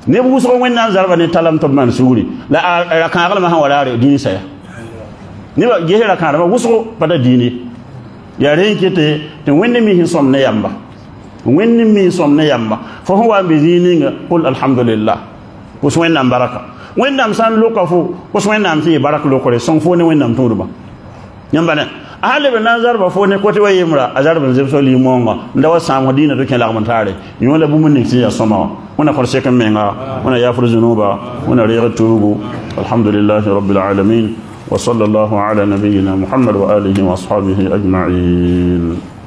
ne bu so wẽnnaam zarba ne talam tɩ b maan sugri la ra-kãaglmã sã wa raare dĩin saya nebã ges ra-kãadmã wʋsgo pa da dĩine yaa rẽ n kɩte tɩ wẽnd mi sẽn sõm ne yamba wẽnd mi sõm ne yamba fo sẽn wa n be zĩig ninga qul alhamdulillah pʋs wẽnnaam baraka wẽnnaam sã n loka fo pʋs wẽnnaam tɩ yɩ barak lokre sõng fo ne wẽnnaam tũudbã yãmba ne a sã leb n na n zarba fo ne kote wa yemra a zarb n zebsg limoongã n da wa sãamg dĩinã tɩ kẽ lagm n taare yõ la bũmb n ning tɩ ya sõma wã wẽna kõr sek n menga wẽna yaafr zunuba wẽna reeg tuubu alhamdulillahi rabbil alamin وصلى الله على نبينا محمد وآله وأصحابه أجمعين.